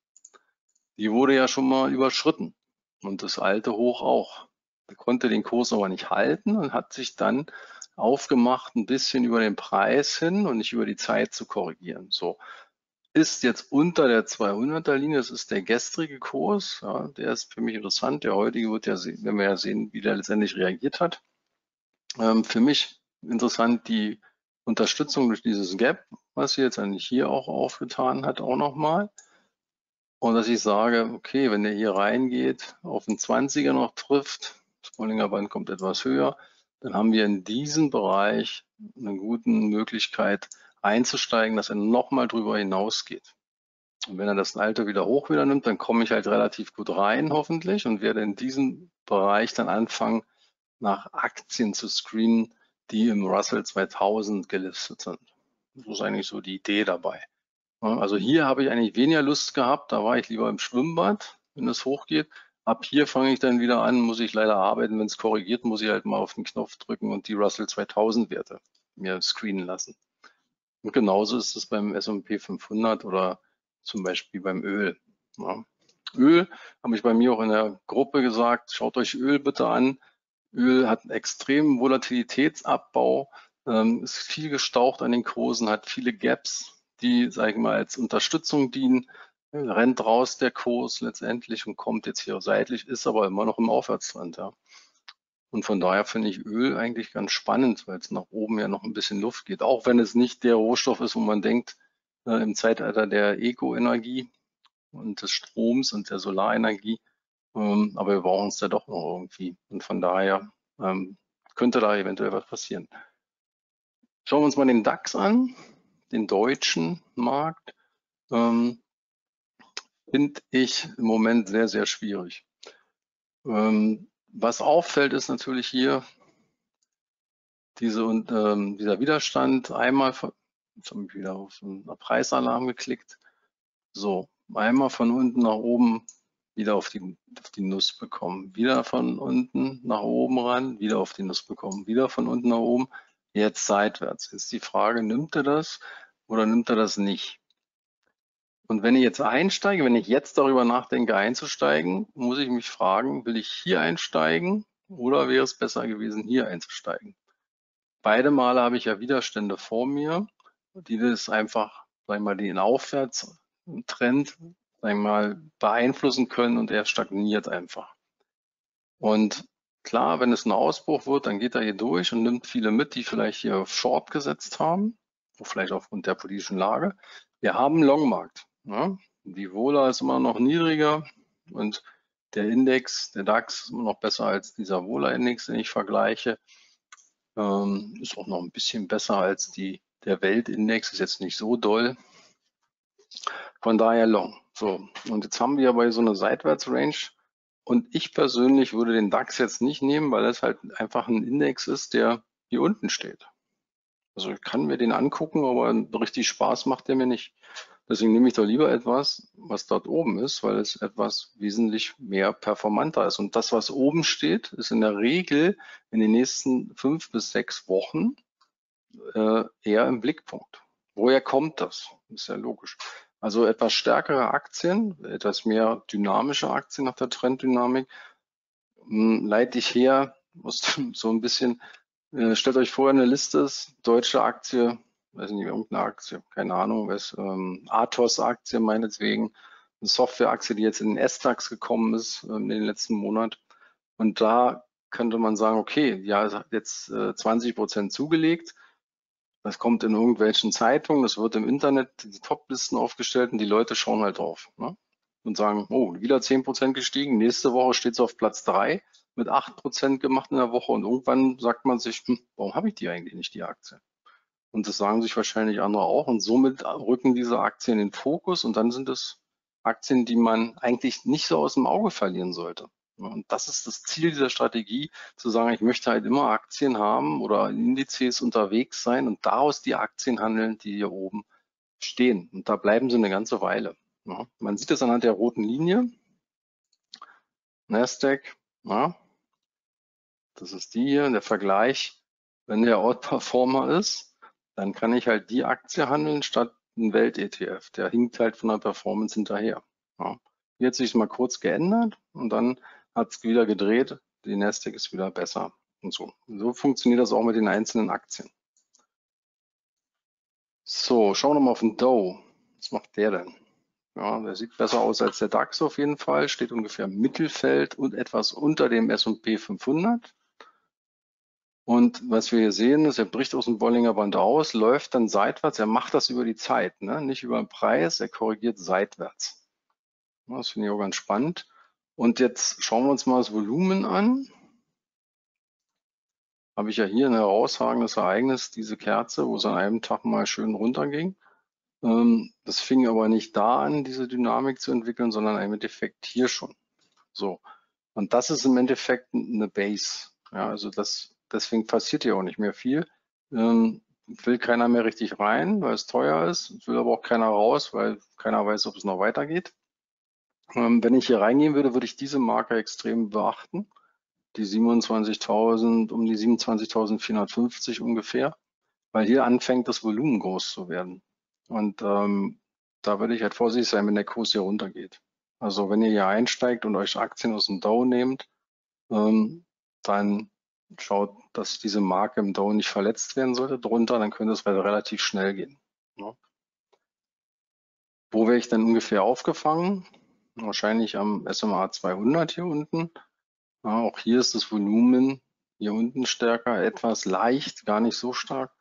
die wurde ja schon mal überschritten. Und das alte Hoch auch. Er konnte den Kurs aber nicht halten und hat sich dann aufgemacht, ein bisschen über den Preis hin und nicht über die Zeit zu korrigieren. So. Ist jetzt unter der zweihunderter Linie, das ist der gestrige Kurs, ja, der ist für mich interessant. Der heutige wird ja sehen, wenn wir ja sehen, wie der letztendlich reagiert hat. Ähm, für mich interessant die Unterstützung durch dieses Gap, was sie jetzt eigentlich hier auch aufgetan hat, auch nochmal. Und dass ich sage, okay, wenn der hier reingeht, auf den zwanziger noch trifft, das Bollinger Band kommt etwas höher, dann haben wir in diesem Bereich eine gute Möglichkeit einzusteigen, dass er nochmal drüber hinausgeht. Und wenn er das alte wieder hoch wieder nimmt, dann komme ich halt relativ gut rein, hoffentlich, und werde in diesem Bereich dann anfangen, nach Aktien zu screenen, die im Russell zweitausend gelistet sind. Das ist eigentlich so die Idee dabei. Also hier habe ich eigentlich weniger Lust gehabt, da war ich lieber im Schwimmbad, wenn es hochgeht. Ab hier fange ich dann wieder an, muss ich leider arbeiten, wenn es korrigiert, muss ich halt mal auf den Knopf drücken und die Russell zweitausend Werte mir screenen lassen. Und genauso ist es beim S und P fünfhundert oder zum Beispiel beim Öl. Ja. Öl habe ich bei mir auch in der Gruppe gesagt, schaut euch Öl bitte an. Öl hat einen extremen Volatilitätsabbau, ähm, ist viel gestaucht an den Kursen, hat viele Gaps, die, sage ich mal, als Unterstützung dienen. Rennt raus der Kurs letztendlich und kommt jetzt hier seitlich, ist aber immer noch im Aufwärtstrend. Ja. Und von daher finde ich Öl eigentlich ganz spannend, weil es nach oben ja noch ein bisschen Luft geht. Auch wenn es nicht der Rohstoff ist, wo man denkt, äh, im Zeitalter der Eco-Energie und des Stroms und der Solarenergie. Ähm, aber wir brauchen es da doch noch irgendwie. Und von daher ähm, könnte da eventuell was passieren. Schauen wir uns mal den DAX an, den deutschen Markt. Ähm, finde ich im Moment sehr, sehr schwierig. Ähm, was auffällt, ist natürlich hier diese, und, ähm, dieser Widerstand. Einmal, von, jetzt habe ich wieder auf einen Preisalarm geklickt. So, einmal von unten nach oben wieder auf die, auf die Nuss bekommen. Wieder von unten nach oben ran, wieder auf die Nuss bekommen. Wieder von unten nach oben, jetzt seitwärts. Jetzt die Frage, nimmt er das oder nimmt er das nicht? Und wenn ich jetzt einsteige, wenn ich jetzt darüber nachdenke, einzusteigen, muss ich mich fragen, will ich hier einsteigen oder wäre es besser gewesen, hier einzusteigen? Beide Male habe ich ja Widerstände vor mir, die das einfach, sag ich mal, den Aufwärtstrend, sag ich mal, beeinflussen können und er stagniert einfach. Und klar, wenn es ein Ausbruch wird, dann geht er hier durch und nimmt viele mit, die vielleicht hier auf Short gesetzt haben, vielleicht aufgrund der politischen Lage. Wir haben einen Longmarkt. Ja? Die Vola ist immer noch niedriger und der Index, der DAX, ist immer noch besser als dieser Vola-Index, den ich vergleiche. Ähm, ist auch noch ein bisschen besser als die, der Weltindex, ist jetzt nicht so doll. Von daher Long. So, und jetzt haben wir aber so eine Seitwärtsrange. Und ich persönlich würde den DAX jetzt nicht nehmen, weil es halt einfach ein Index ist, der hier unten steht. Also ich kann mir den angucken, aber richtig Spaß macht der mir nicht. Deswegen nehme ich doch lieber etwas, was dort oben ist, weil es etwas wesentlich mehr performanter ist. Und das, was oben steht, ist in der Regel in den nächsten fünf bis sechs Wochen äh, eher im Blickpunkt. Woher kommt das? Ist ja logisch. Also etwas stärkere Aktien, etwas mehr dynamische Aktien nach der Trenddynamik, mh, leite ich her, muss so ein bisschen, äh, stellt euch vor, eine Liste ist, deutsche Aktie, weiß nicht, irgendeine Aktie, keine Ahnung, was, ähm, Athos-Aktie meinetwegen, eine Software-Aktie, die jetzt in den S-DAX gekommen ist äh, in den letzten Monat. Und da könnte man sagen, okay, ja, es hat jetzt äh, zwanzig Prozent zugelegt. Das kommt in irgendwelchen Zeitungen, das wird im Internet, die Top-Listen aufgestellt und die Leute schauen halt drauf, ne? Und sagen, oh, wieder zehn Prozent gestiegen, nächste Woche steht es auf Platz drei mit acht Prozent gemacht in der Woche und irgendwann sagt man sich, hm, warum habe ich die eigentlich nicht, die Aktie? Und das sagen sich wahrscheinlich andere auch und somit rücken diese Aktien in den Fokus und dann sind es Aktien, die man eigentlich nicht so aus dem Auge verlieren sollte. Und das ist das Ziel dieser Strategie, zu sagen, ich möchte halt immer Aktien haben oder Indizes unterwegs sein und daraus die Aktien handeln, die hier oben stehen. Und da bleiben sie eine ganze Weile. Ja, man sieht das anhand der roten Linie. Nasdaq, ja, das ist die hier, der Vergleich. Wenn der Outperformer ist, dann kann ich halt die Aktie handeln statt ein Welt-E T F. Der hinkt halt von der Performance hinterher. Ja. Hier hat sich mal kurz geändert und dann hat es wieder gedreht. Die Nasdaq ist wieder besser und so. So funktioniert das auch mit den einzelnen Aktien. So, schauen wir mal auf den Dow. Was macht der denn? Ja, der sieht besser aus als der DAX auf jeden Fall, steht ungefähr im Mittelfeld und etwas unter dem S und P fünfhundert. Und was wir hier sehen, ist, er bricht aus dem Bollinger Band aus, läuft dann seitwärts. Er macht das über die Zeit, ne? Nicht über den Preis, er korrigiert seitwärts. Das finde ich auch ganz spannend. Und jetzt schauen wir uns mal das Volumen an. Habe ich ja hier ein herausragendes Ereignis, diese Kerze, wo es an einem Tag mal schön runterging. Das fing aber nicht da an, diese Dynamik zu entwickeln, sondern im Endeffekt hier schon. So. Und das ist im Endeffekt eine Base. Ja, also das, deswegen passiert hier auch nicht mehr viel. Ähm, will keiner mehr richtig rein, weil es teuer ist. Will aber auch keiner raus, weil keiner weiß, ob es noch weitergeht. Ähm, wenn ich hier reingehen würde, würde ich diese Marke extrem beachten. Die siebenundzwanzigtausend, um die siebenundzwanzigtausendvierhundertfünfzig ungefähr, weil hier anfängt das Volumen groß zu werden. Und ähm, da würde ich halt vorsichtig sein, wenn der Kurs hier runtergeht. Also wenn ihr hier einsteigt und euch Aktien aus dem Dow nehmt, ähm, dann schaut, dass diese Marke im Dow nicht verletzt werden sollte drunter, dann könnte es relativ schnell gehen. Ja. Wo wäre ich dann ungefähr aufgefangen? Wahrscheinlich am S M A zweihundert hier unten. Ja, auch hier ist das Volumen hier unten stärker, etwas leicht, gar nicht so stark.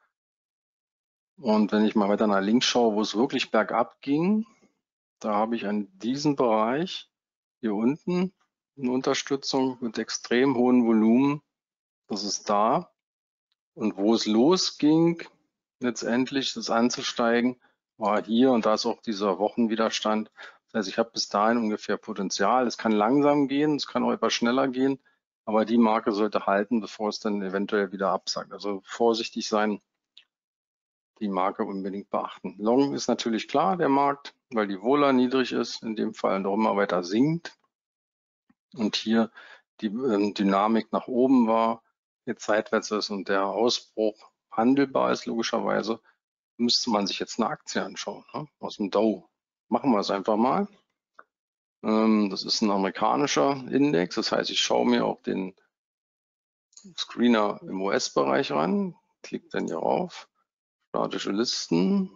Und wenn ich mal weiter nach links schaue, wo es wirklich bergab ging, da habe ich an diesem Bereich hier unten eine Unterstützung mit extrem hohem Volumen. Das ist da. Und wo es losging, letztendlich das anzusteigen, war hier und da ist auch dieser Wochenwiderstand. Das heißt, ich habe bis dahin ungefähr Potenzial. Es kann langsam gehen, es kann auch etwas schneller gehen, aber die Marke sollte halten, bevor es dann eventuell wieder absackt. Also vorsichtig sein, die Marke unbedingt beachten. Long ist natürlich klar, der Markt, weil die Vola niedrig ist, in dem Fall noch immer weiter sinkt. Und hier die ähm, Dynamik nach oben war, jetzt seitwärts ist und der Ausbruch handelbar ist, logischerweise, müsste man sich jetzt eine Aktie anschauen, ne? Aus dem Dow. Machen wir es einfach mal. Ähm, das ist ein amerikanischer Index, das heißt, ich schaue mir auch den Screener im U S-Bereich ran, klicke dann hier rauf, statische Listen,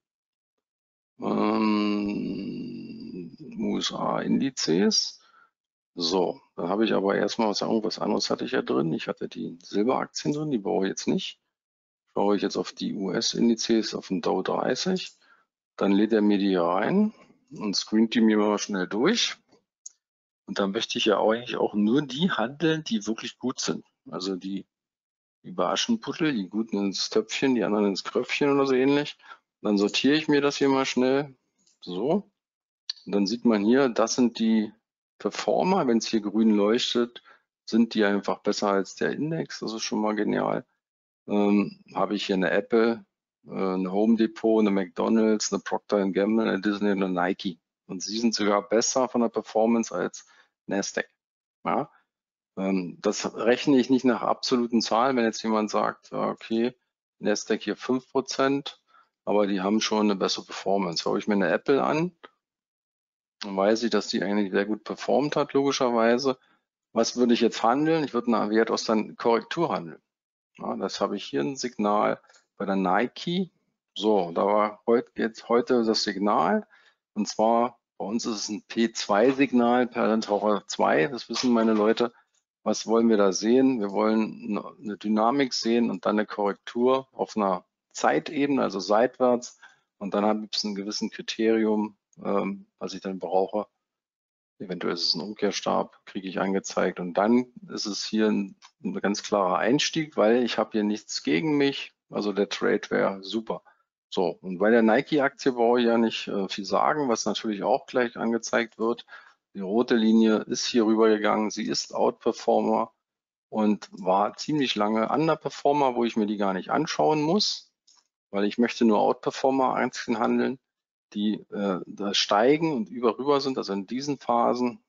ähm, U S A-Indizes. So, dann habe ich aber erstmal was, irgendwas anderes hatte ich ja drin. Ich hatte die Silberaktien drin, die brauche ich jetzt nicht. Schaue ich jetzt auf die U S-Indizes, auf den Dow dreißig. Dann lädt er mir die hier rein und screent die mir mal schnell durch. Und dann möchte ich ja eigentlich auch nur die handeln, die wirklich gut sind. Also die, die Aschenputtel, die guten ins Töpfchen, die anderen ins Kröpfchen oder so ähnlich. Dann sortiere ich mir das hier mal schnell. So. Und dann sieht man hier, das sind die Performer. Wenn es hier grün leuchtet, sind die einfach besser als der Index. Das ist schon mal genial. Ähm, habe ich hier eine Apple, äh, eine Home Depot, eine McDonald's, eine Procter and Gamble, eine Disney und eine Nike. Und sie sind sogar besser von der Performance als Nasdaq. Ja? Ähm, das rechne ich nicht nach absoluten Zahlen. Wenn jetzt jemand sagt, okay, Nasdaq hier fünf Prozent, aber die haben schon eine bessere Performance. Schaue ich mir eine Apple an, dann weiß ich, dass die eigentlich sehr gut performt hat, logischerweise. Was würde ich jetzt handeln? Ich würde einen Wert aus der Korrektur handeln. Ja, das habe ich hier ein Signal bei der Nike. So, da war heute, jetzt heute das Signal. Und zwar, bei uns ist es ein P zwei Signal, Perlentaucher zwei. Das wissen meine Leute. Was wollen wir da sehen? Wir wollen eine Dynamik sehen und dann eine Korrektur auf einer Zeitebene, also seitwärts. Und dann habe ich ein gewissen Kriterium, ähm, was ich dann brauche. Eventuell ist es ein Umkehrstab, kriege ich angezeigt. Und dann ist es hier ein, ein ganz klarer Einstieg, weil ich habe hier nichts gegen mich. Also der Trade wäre super. So, und bei der Nike-Aktie brauche ich ja nicht äh, viel sagen, was natürlich auch gleich angezeigt wird. Die rote Linie ist hier rübergegangen. Sie ist Outperformer und war ziemlich lange Underperformer, wo ich mir die gar nicht anschauen muss, weil ich möchte nur Outperformer-Aktien handeln, die äh, da steigen und über rüber sind. Also in diesen Phasen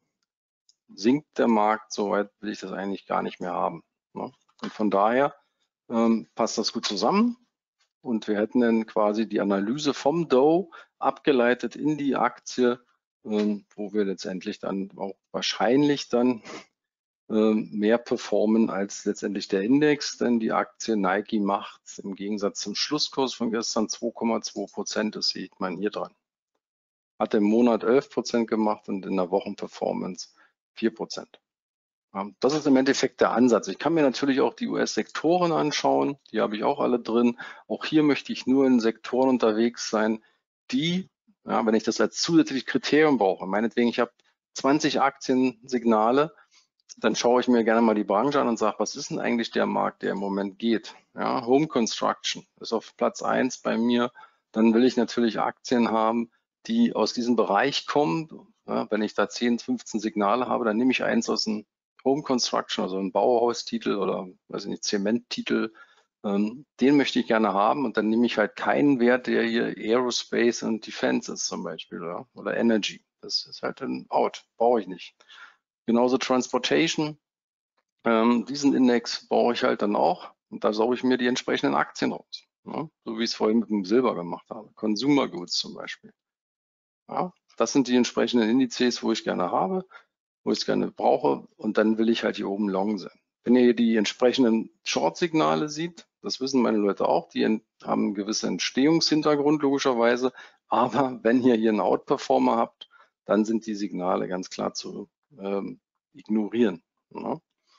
sinkt der Markt, soweit will ich das eigentlich gar nicht mehr haben. Ne? Und von daher ähm, passt das gut zusammen. Und wir hätten dann quasi die Analyse vom Dow abgeleitet in die Aktie, ähm, wo wir letztendlich dann auch wahrscheinlich dann ähm, mehr performen als letztendlich der Index, denn die Aktie Nike macht im Gegensatz zum Schlusskurs von gestern zwei Komma zwei Prozent, das sieht man hier dran. Hat im Monat elf Prozent gemacht und in der Wochenperformance vier Prozent. Das ist im Endeffekt der Ansatz. Ich kann mir natürlich auch die U S-Sektoren anschauen, die habe ich auch alle drin. Auch hier möchte ich nur in Sektoren unterwegs sein, die, ja, wenn ich das als zusätzliches Kriterium brauche, meinetwegen, ich habe zwanzig Aktiensignale, dann schaue ich mir gerne mal die Branche an und sage, was ist denn eigentlich der Markt, der im Moment geht? Ja, Home Construction ist auf Platz eins bei mir. Dann will ich natürlich Aktien haben, die aus diesem Bereich kommen. Ja, wenn ich da zehn, fünfzehn Signale habe, dann nehme ich eins aus dem Home Construction, also ein Bauhaustitel oder weiß ich nicht, Zementtitel. Ähm, den möchte ich gerne haben und dann nehme ich halt keinen Wert, der hier Aerospace und Defense ist zum Beispiel, oder, oder Energy. Das ist halt ein Out, brauche ich nicht. Genauso Transportation, ähm, diesen Index brauche ich halt dann auch und da sauge ich mir die entsprechenden Aktien raus. Ja, so wie ich es vorhin mit dem Silber gemacht habe. Consumer Goods zum Beispiel. Ja, das sind die entsprechenden Indizes, wo ich gerne habe, wo ich es gerne brauche und dann will ich halt hier oben long sein. Wenn ihr hier die entsprechenden Short-Signale seht, das wissen meine Leute auch, die haben einen gewissen Entstehungshintergrund logischerweise, aber wenn ihr hier einen Outperformer habt, dann sind die Signale ganz klar zu ähm, ignorieren. Ja.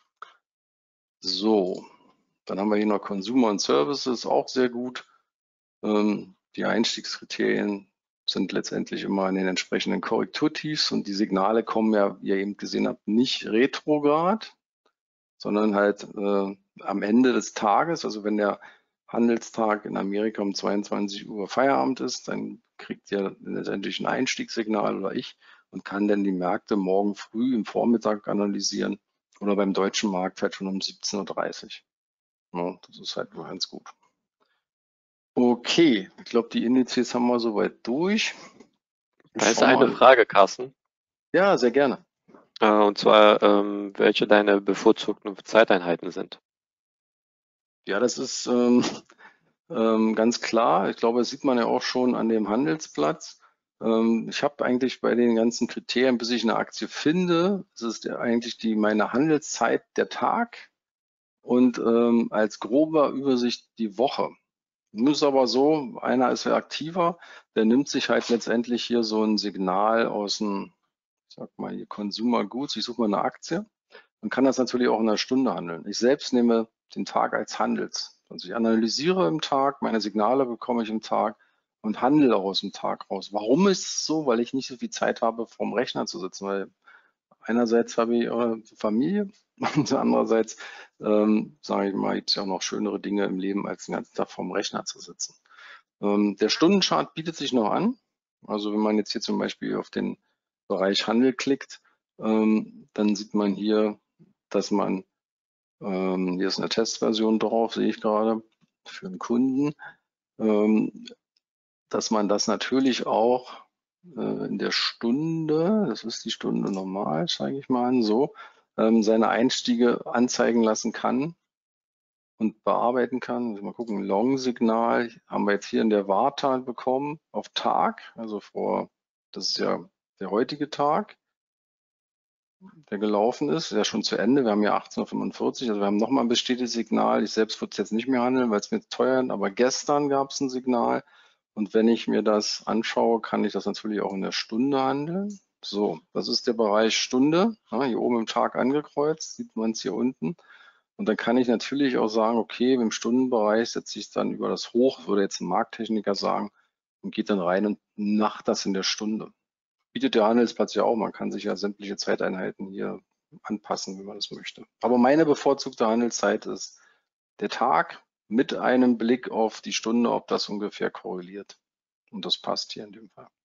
So, dann haben wir hier noch Consumer und Services, auch sehr gut. Ähm, die Einstiegskriterien sind letztendlich immer in den entsprechenden Korrekturtiefs und die Signale kommen ja, wie ihr eben gesehen habt, nicht retrograd, sondern halt äh, am Ende des Tages, also wenn der Handelstag in Amerika um zweiundzwanzig Uhr Feierabend ist, dann kriegt ihr letztendlich ein Einstiegssignal oder ich und kann dann die Märkte morgen früh im Vormittag analysieren oder beim deutschen Markt halt schon um siebzehn Uhr dreißig. Ja, das ist halt nur ganz gut. Okay, ich glaube, die Indizes haben wir soweit durch. Da ist eine Frage, Carsten. Ja, sehr gerne. Äh, und zwar, ähm, welche deine bevorzugten Zeiteinheiten sind. Ja, das ist ähm, ähm, ganz klar. Ich glaube, das sieht man ja auch schon an dem Handelsplatz. Ähm, ich habe eigentlich bei den ganzen Kriterien, bis ich eine Aktie finde, das ist ja eigentlich die meine Handelszeit der Tag und ähm, als grober Übersicht die Woche. Nun ist aber so, einer ist ja aktiver, der nimmt sich halt letztendlich hier so ein Signal aus dem, ich sag mal hier Consumer Goods, ich suche mal eine Aktie und kann das natürlich auch in einer Stunde handeln. Ich selbst nehme den Tag als Handels. Also ich analysiere im Tag, meine Signale bekomme ich im Tag und handle auch aus dem Tag raus. Warum ist es so? Weil ich nicht so viel Zeit habe, vorm Rechner zu sitzen, weil einerseits habe ich äh, Familie und andererseits, ähm, sage ich mal, gibt es ja auch noch schönere Dinge im Leben, als den ganzen Tag vorm Rechner zu sitzen. Ähm, der Stundenchart bietet sich noch an. Also wenn man jetzt hier zum Beispiel auf den Bereich Handel klickt, ähm, dann sieht man hier, dass man, ähm, hier ist eine Testversion drauf, sehe ich gerade, für den Kunden, ähm, dass man das natürlich auch äh, in der Stunde, das ist die Stunde normal, zeige ich mal an, so, ähm, seine Einstiege anzeigen lassen kann und bearbeiten kann. Mal gucken, Long-Signal haben wir jetzt hier in der Warta bekommen auf Tag, also vor, das ist ja der heutige Tag, der gelaufen ist, ist ja schon zu Ende. Wir haben ja achtzehn Uhr fünfundvierzig, also wir haben nochmal ein bestätigtes Signal. Ich selbst würde es jetzt nicht mehr handeln, weil es mir teuer ist, aber gestern gab es ein Signal. Und wenn ich mir das anschaue, kann ich das natürlich auch in der Stunde handeln. So, das ist der Bereich Stunde, ja, hier oben im Tag angekreuzt, sieht man es hier unten. Und dann kann ich natürlich auch sagen, okay, im Stundenbereich setze ich es dann über das Hoch, würde jetzt ein Markttechniker sagen, und geht dann rein und macht das in der Stunde. Bietet der Handelsplatz ja auch, man kann sich ja sämtliche Zeiteinheiten hier anpassen, wie man das möchte. Aber meine bevorzugte Handelszeit ist der Tag mit einem Blick auf die Stunde, ob das ungefähr korreliert. Und das passt hier in dem Fall.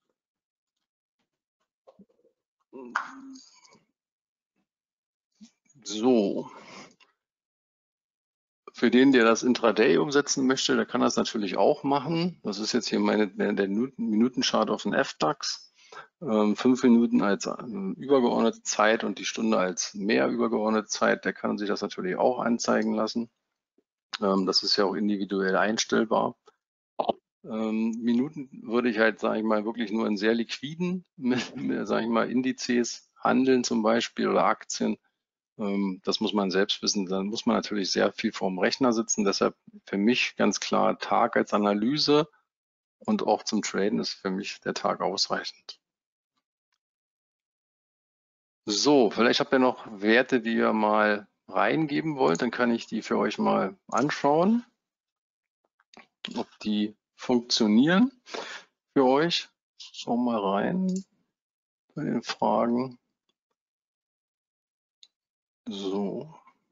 So. Für den, der das Intraday umsetzen möchte, der kann das natürlich auch machen. Das ist jetzt hier meine, der, der Minutenchart auf den F DAX. Ähm, fünf Minuten als äh, übergeordnete Zeit und die Stunde als mehr übergeordnete Zeit. Der kann sich das natürlich auch anzeigen lassen. Ähm, das ist ja auch individuell einstellbar. Ähm, Minuten würde ich halt, sage ich mal, wirklich nur in sehr liquiden, sage ich mal, Indizes handeln zum Beispiel oder Aktien. Ähm, das muss man selbst wissen. Dann muss man natürlich sehr viel vorm Rechner sitzen. Deshalb für mich ganz klar Tag als Analyse und auch zum Traden ist für mich der Tag ausreichend. So, vielleicht habt ihr noch Werte, die ihr mal reingeben wollt. Dann kann ich die für euch mal anschauen, ob die funktionieren für euch. Schauen wir mal rein bei den Fragen. So.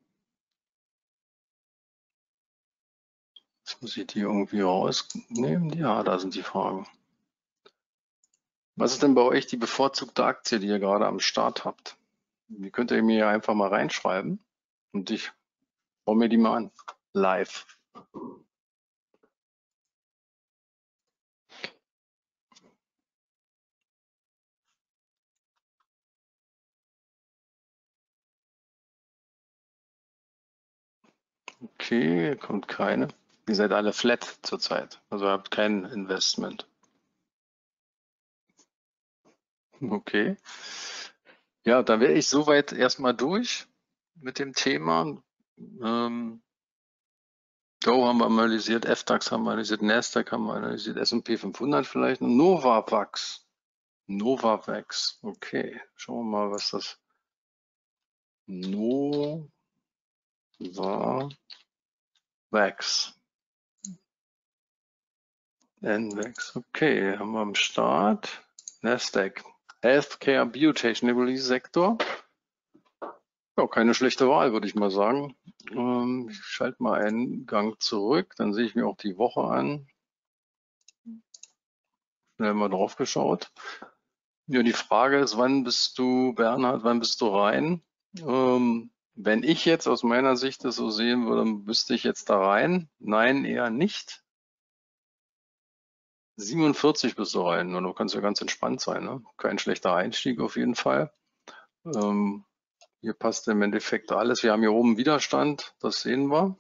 Jetzt muss ich die irgendwie rausnehmen. Ja, da sind die Fragen. Was ist denn bei euch die bevorzugte Aktie, die ihr gerade am Start habt? Die könnt ihr mir einfach mal reinschreiben und ich schaue mir die mal an. Live. Okay, kommt keine. Ihr seid alle flat zurzeit, also habt kein Investment. Okay. Ja, dann wäre ich soweit erstmal durch mit dem Thema. Ähm, Dow haben wir analysiert, F DAX haben wir analysiert, Nasdaq haben wir analysiert, S und P fünfhundert vielleicht, Novavax. Novavax, okay. Schauen wir mal, was das Novavax. N-Vax, okay, haben wir am Start. Nasdaq, Healthcare, Biotechnologie-Sektor. Ja, keine schlechte Wahl, würde ich mal sagen. Ähm, ich schalte mal einen Gang zurück, dann sehe ich mir auch die Woche an. Schnell mal drauf geschaut. Ja, die Frage ist, wann bist du, Bernhard, wann bist du rein? Ähm, wenn ich jetzt aus meiner Sicht das so sehen würde, müsste ich jetzt da rein? Nein, eher nicht. siebenundvierzig bist du rein, und du kannst ja ganz entspannt sein, ne? Kein schlechter Einstieg auf jeden Fall. Ähm, hier passt im Endeffekt alles. Wir haben hier oben Widerstand, das sehen wir.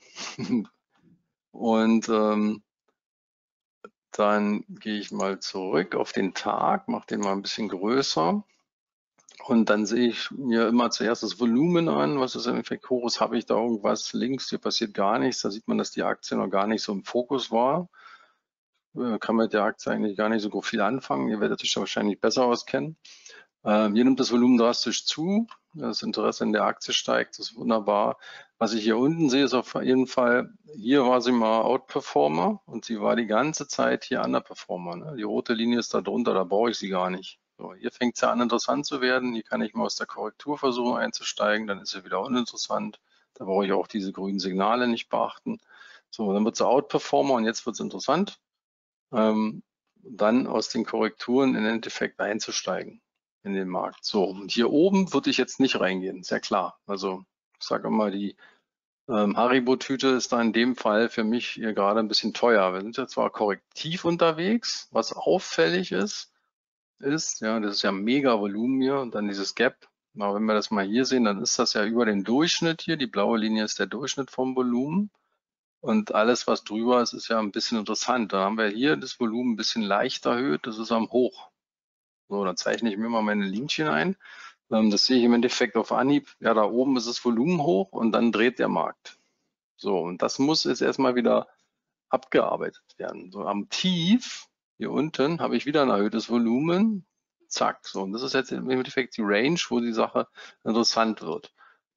Und ähm, dann gehe ich mal zurück auf den Tag, mache den mal ein bisschen größer. Und dann sehe ich mir immer zuerst das Volumen an. Was ist im Endeffekt Horus? Habe ich da irgendwas links? Hier passiert gar nichts. Da sieht man, dass die Aktie noch gar nicht so im Fokus war. Äh, kann mit der Aktie eigentlich gar nicht so viel anfangen. Ihr werdet euch da wahrscheinlich besser auskennen. Ähm, hier nimmt das Volumen drastisch zu. Das Interesse in der Aktie steigt. Das ist wunderbar. Was ich hier unten sehe, ist auf jeden Fall, hier war sie mal Outperformer und sie war die ganze Zeit hier Underperformer. Ne? Die rote Linie ist da drunter, da brauche ich sie gar nicht. So, hier fängt es ja an, interessant zu werden. Hier kann ich mal aus der Korrektur versuchen einzusteigen. Dann ist sie wieder uninteressant. Da brauche ich auch diese grünen Signale nicht beachten. So, dann wird sie Outperformer und jetzt wird es interessant. Ähm, dann aus den Korrekturen im Endeffekt einzusteigen in den Markt. So, und hier oben würde ich jetzt nicht reingehen, sehr klar. Also ich sage immer, die ähm, Haribo-Tüte ist da in dem Fall für mich hier gerade ein bisschen teuer. Wir sind ja zwar korrektiv unterwegs, was auffällig ist, ist, ja, das ist ja mega Volumen hier und dann dieses Gap. Aber wenn wir das mal hier sehen, dann ist das ja über den Durchschnitt hier. Die blaue Linie ist der Durchschnitt vom Volumen. Und alles, was drüber ist, ist ja ein bisschen interessant. Da haben wir hier das Volumen ein bisschen leicht erhöht. Das ist am Hoch. So, dann zeichne ich mir mal meine Linien ein. Das sehe ich im Endeffekt auf Anhieb. Ja, da oben ist das Volumen hoch und dann dreht der Markt. So, und das muss jetzt erstmal wieder abgearbeitet werden. So, am Tief hier unten habe ich wieder ein erhöhtes Volumen. Zack. So, und das ist jetzt im Endeffekt die Range, wo die Sache interessant wird.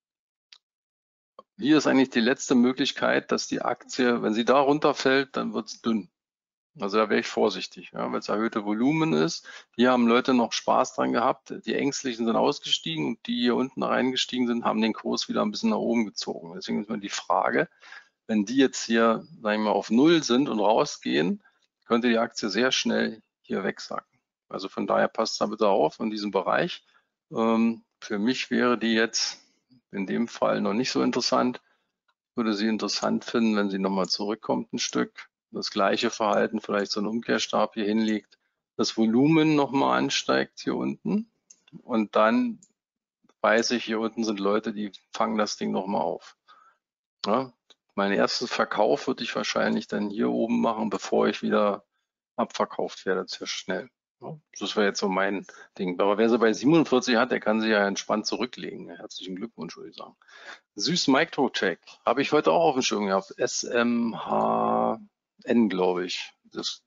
Hier ist eigentlich die letzte Möglichkeit, dass die Aktie, wenn sie da runterfällt, dann wird es dünn. Also da wäre ich vorsichtig, ja, weil es erhöhte Volumen ist. Hier haben Leute noch Spaß dran gehabt. Die Ängstlichen sind ausgestiegen und die hier unten reingestiegen sind, haben den Kurs wieder ein bisschen nach oben gezogen. Deswegen ist mir die Frage, wenn die jetzt hier, sagen wir mal, auf Null sind und rausgehen, könnte die Aktie sehr schnell hier wegsacken. Also von daher passt da bitte auf in diesem Bereich. Ähm, für mich wäre die jetzt in dem Fall noch nicht so interessant. Ich würde sie interessant finden, wenn sie nochmal zurückkommt ein Stück. Das gleiche Verhalten, vielleicht so ein Umkehrstab hier hinlegt, das Volumen nochmal ansteigt hier unten und dann weiß ich, hier unten sind Leute, die fangen das Ding nochmal auf. Ja, mein erstes Verkauf würde ich wahrscheinlich dann hier oben machen, bevor ich wieder abverkauft werde, sehr schnell. Ja, das wäre jetzt so mein Ding. Aber wer sie bei siebenundvierzig hat, der kann sich ja entspannt zurücklegen. Herzlichen Glückwunsch, würde ich sagen. Süß Microtech habe ich heute auch auf dem Schirm gehabt. S M H N, glaube ich, das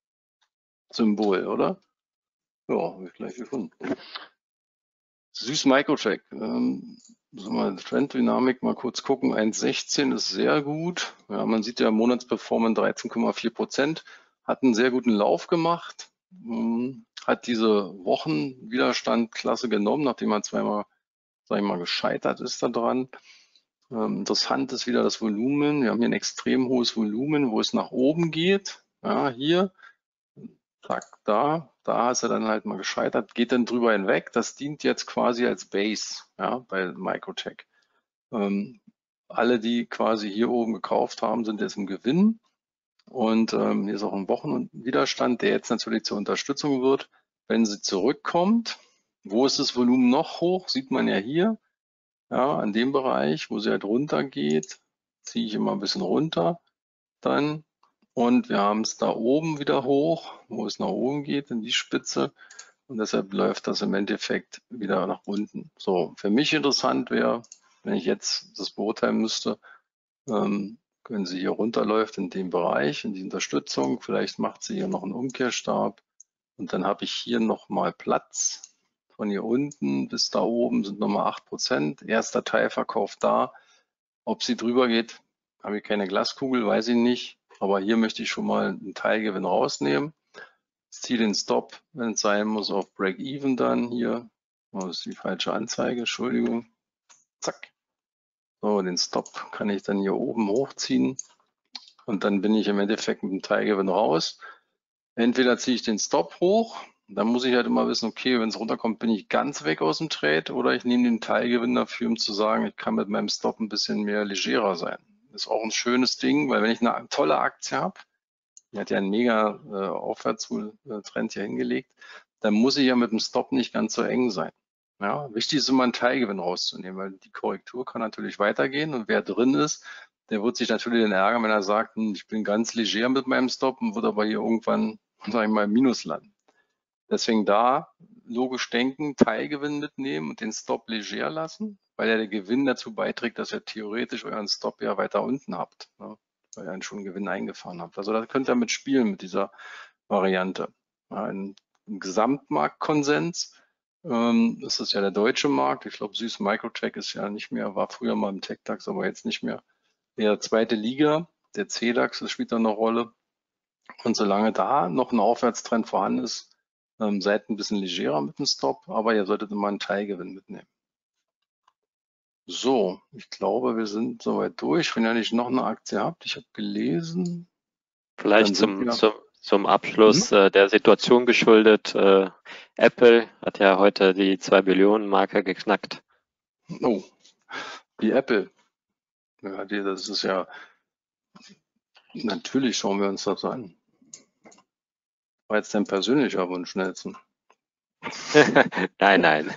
Symbol, oder? Ja, habe ich gleich gefunden. Süß Microtech. Ähm, so mal Trenddynamik mal kurz gucken. eins Komma sechzehn ist sehr gut. Ja, man sieht ja Monatsperformance dreizehn Komma vier Prozent. Hat einen sehr guten Lauf gemacht. Ähm, hat diese Wochenwiderstand klasse genommen, nachdem er zweimal, sag ich mal, gescheitert ist daran. Ähm, interessant ist wieder das Volumen. Wir haben hier ein extrem hohes Volumen, wo es nach oben geht. Ja, hier, zack, da, da ist er dann halt mal gescheitert, geht dann drüber hinweg. Das dient jetzt quasi als Base, ja, bei Microtech. Ähm, alle, die quasi hier oben gekauft haben, sind jetzt im Gewinn. Und ähm, hier ist auch ein Wochenwiderstand, der jetzt natürlich zur Unterstützung wird, wenn sie zurückkommt. Wo ist das Volumen noch hoch? Sieht man ja hier. Ja, an dem Bereich, wo sie halt runter geht, ziehe ich immer ein bisschen runter dann. Und wir haben es da oben wieder hoch, wo es nach oben geht, in die Spitze. Und deshalb läuft das im Endeffekt wieder nach unten. So, für mich interessant wäre, wenn ich jetzt das beurteilen müsste, ähm, wenn sie hier runterläuft in dem Bereich, in die Unterstützung. Vielleicht macht sie hier noch einen Umkehrstab. Und dann habe ich hier nochmal Platz. Von hier unten bis da oben sind nochmal acht Prozent. Erster Teilverkauf da. Ob sie drüber geht, habe ich keine Glaskugel, weiß ich nicht. Aber hier möchte ich schon mal einen Teilgewinn rausnehmen. Ich ziehe den Stop, wenn es sein muss, auf Break-Even dann hier. Oh, das ist die falsche Anzeige, Entschuldigung. Zack. So, den Stop kann ich dann hier oben hochziehen. Und dann bin ich im Endeffekt mit dem Teilgewinn raus. Entweder ziehe ich den Stop hoch, dann muss ich halt immer wissen, okay, wenn es runterkommt, bin ich ganz weg aus dem Trade, oder ich nehme den Teilgewinn dafür, um zu sagen, ich kann mit meinem Stop ein bisschen mehr legerer sein. Das ist auch ein schönes Ding, weil wenn ich eine tolle Aktie habe, die hat ja einen mega äh, Aufwärtstrend hier hingelegt, dann muss ich ja mit dem Stop nicht ganz so eng sein. Ja, wichtig ist immer einen Teilgewinn rauszunehmen, weil die Korrektur kann natürlich weitergehen und wer drin ist, der wird sich natürlich dann ärgern, wenn er sagt, hm, ich bin ganz leger mit meinem Stop und wird aber hier irgendwann, sag ich mal, im Minus landen. Deswegen da logisch denken, Teilgewinn mitnehmen und den Stop leger lassen, weil ja der Gewinn dazu beiträgt, dass ihr theoretisch euren Stop ja weiter unten habt, ne, weil ihr einen schon Gewinn eingefahren habt. Also da könnt ihr mit spielen mit dieser Variante. Ja, ein, ein Gesamtmarktkonsens ähm, das ist ja der deutsche Markt. Ich glaube, Süß Microtech ist ja nicht mehr, war früher mal im TechDAX, aber jetzt nicht mehr. Der zweite Liga, der C DAX, das spielt da eine Rolle. Und solange da noch ein Aufwärtstrend vorhanden ist, ähm, seid ein bisschen legerer mit dem Stop, aber ihr solltet immer einen Teilgewinn mitnehmen. So, ich glaube, wir sind soweit durch. Wenn ihr nicht noch eine Aktie habt, ich habe gelesen. Vielleicht zum, zum, Zum Abschluss äh, der Situation geschuldet, äh, Apple hat ja heute die zwei Billionen Marke geknackt. Oh, die Apple. Ja, die, das ist ja, natürlich schauen wir uns das an. War jetzt dein persönlicher Wunsch, Nelson? Nein, nein.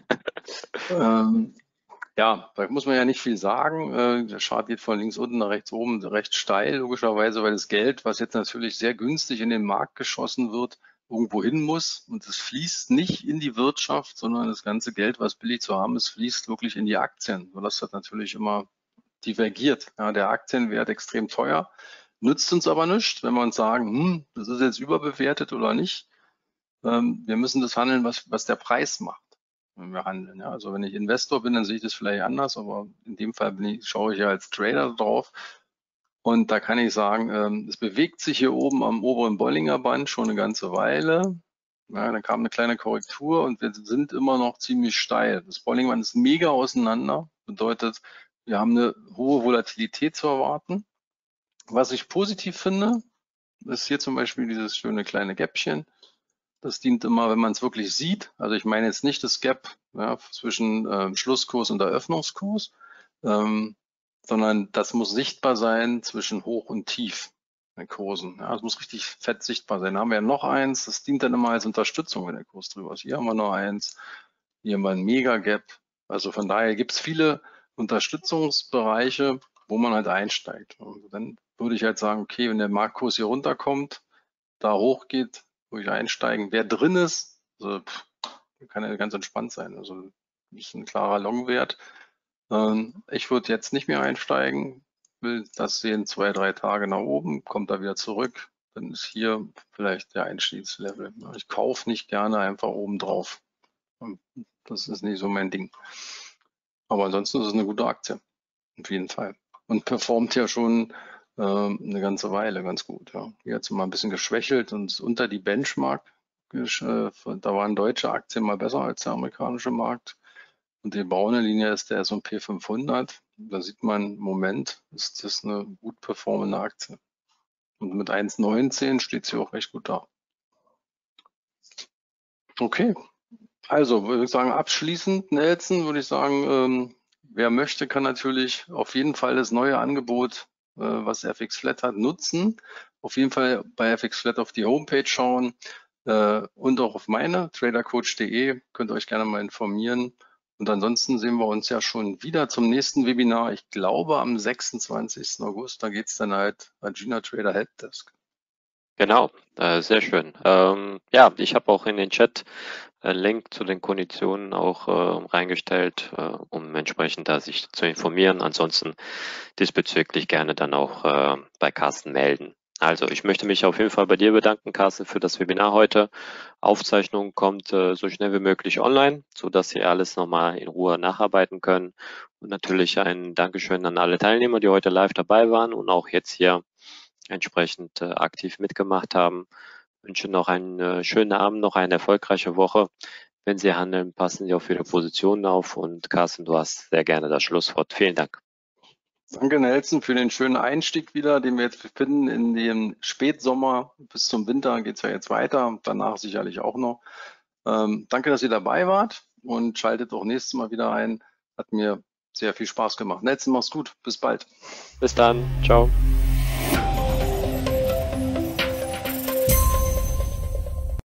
ähm, ja, da muss man ja nicht viel sagen. Äh, der Chart geht von links unten nach rechts oben recht steil, logischerweise, weil das Geld, was jetzt natürlich sehr günstig in den Markt geschossen wird, irgendwo hin muss. Und es fließt nicht in die Wirtschaft, sondern das ganze Geld, was billig zu haben ist, fließt wirklich in die Aktien. Und das hat natürlich immer divergiert. Ja, der Aktienwert extrem teuer, nützt uns aber nichts, wenn wir uns sagen, hm, das ist jetzt überbewertet oder nicht. Ähm, wir müssen das handeln, was, was der Preis macht, wenn wir handeln. Ja. Also wenn ich Investor bin, dann sehe ich das vielleicht anders, aber in dem Fall bin ich, schaue ich ja als Trader drauf. Und da kann ich sagen, ähm, es bewegt sich hier oben am oberen Bollinger Band schon eine ganze Weile. Ja, dann kam eine kleine Korrektur und wir sind immer noch ziemlich steil. Das Bollinger Band ist mega auseinander, bedeutet, wir haben eine hohe Volatilität zu erwarten. Was ich positiv finde, ist hier zum Beispiel dieses schöne kleine Gäppchen. Das dient immer, wenn man es wirklich sieht. Also ich meine jetzt nicht das Gap ja, zwischen äh, Schlusskurs und Eröffnungskurs, ähm, sondern das muss sichtbar sein zwischen Hoch und Tief in Kursen. Ja, das muss richtig fett sichtbar sein. Da haben wir ja noch eins, das dient dann immer als Unterstützung, wenn der Kurs drüber ist. Hier haben wir noch eins, hier haben wir ein Mega-Gap. Also von daher gibt es viele Unterstützungsbereiche, wo man halt einsteigt. Und dann würde ich halt sagen, okay, wenn der Marktkurs hier runterkommt, da hochgeht, würde ich einsteigen. Wer drin ist, also, pff, kann ja ganz entspannt sein. Also das ist ein klarer Long-Wert. Ähm, ich würde jetzt nicht mehr einsteigen, will das sehen, zwei, drei Tage nach oben, kommt da wieder zurück. Dann ist hier vielleicht der Einstiegslevel. Ich kaufe nicht gerne einfach oben drauf. Das ist nicht so mein Ding. Aber ansonsten ist es eine gute Aktie. Auf jeden Fall. Und performt ja schon ähm, eine ganze Weile ganz gut. Ja. Hier hat es mal ein bisschen geschwächelt und ist unter die Benchmark. Äh, da waren deutsche Aktien mal besser als der amerikanische Markt. Und die braune Linie ist der S und P fünfhundert. Da sieht man, im Moment ist das eine gut performende Aktie. Und mit eins Komma neunzehn steht sie auch recht gut da. Okay, also würde ich sagen, abschließend, Nelson, würde ich sagen, ähm, wer möchte, kann natürlich auf jeden Fall das neue Angebot, äh, was F X Flat hat, nutzen. Auf jeden Fall bei F X Flat auf die Homepage schauen äh, und auch auf meine, tradercoach punkt de, könnt ihr euch gerne mal informieren. Und ansonsten sehen wir uns ja schon wieder zum nächsten Webinar. Ich glaube am sechsundzwanzigsten August, da geht es dann halt Agena Trader Helpdesk. Genau, äh, sehr schön. Ähm, ja, ich habe auch in den Chat einen Link zu den Konditionen auch äh, reingestellt, äh, um entsprechend da sich zu informieren. Ansonsten diesbezüglich gerne dann auch äh, bei Carsten melden. Also ich möchte mich auf jeden Fall bei dir bedanken, Carsten, für das Webinar heute. Aufzeichnung kommt äh, so schnell wie möglich online, so dass Sie alles nochmal in Ruhe nacharbeiten können. Und natürlich ein Dankeschön an alle Teilnehmer, die heute live dabei waren und auch jetzt hier entsprechend äh, aktiv mitgemacht haben. Ich wünsche noch einen äh, schönen Abend, noch eine erfolgreiche Woche. Wenn Sie handeln, passen Sie auf Ihre Positionen auf. Und Carsten, du hast sehr gerne das Schlusswort. Vielen Dank. Danke, Nelson, für den schönen Einstieg wieder, den wir jetzt befinden in dem Spätsommer. Bis zum Winter geht es ja jetzt weiter, danach sicherlich auch noch. Ähm, danke, dass ihr dabei wart und schaltet auch nächstes Mal wieder ein. Hat mir sehr viel Spaß gemacht. Nelson, mach's gut. Bis bald. Bis dann. Ciao.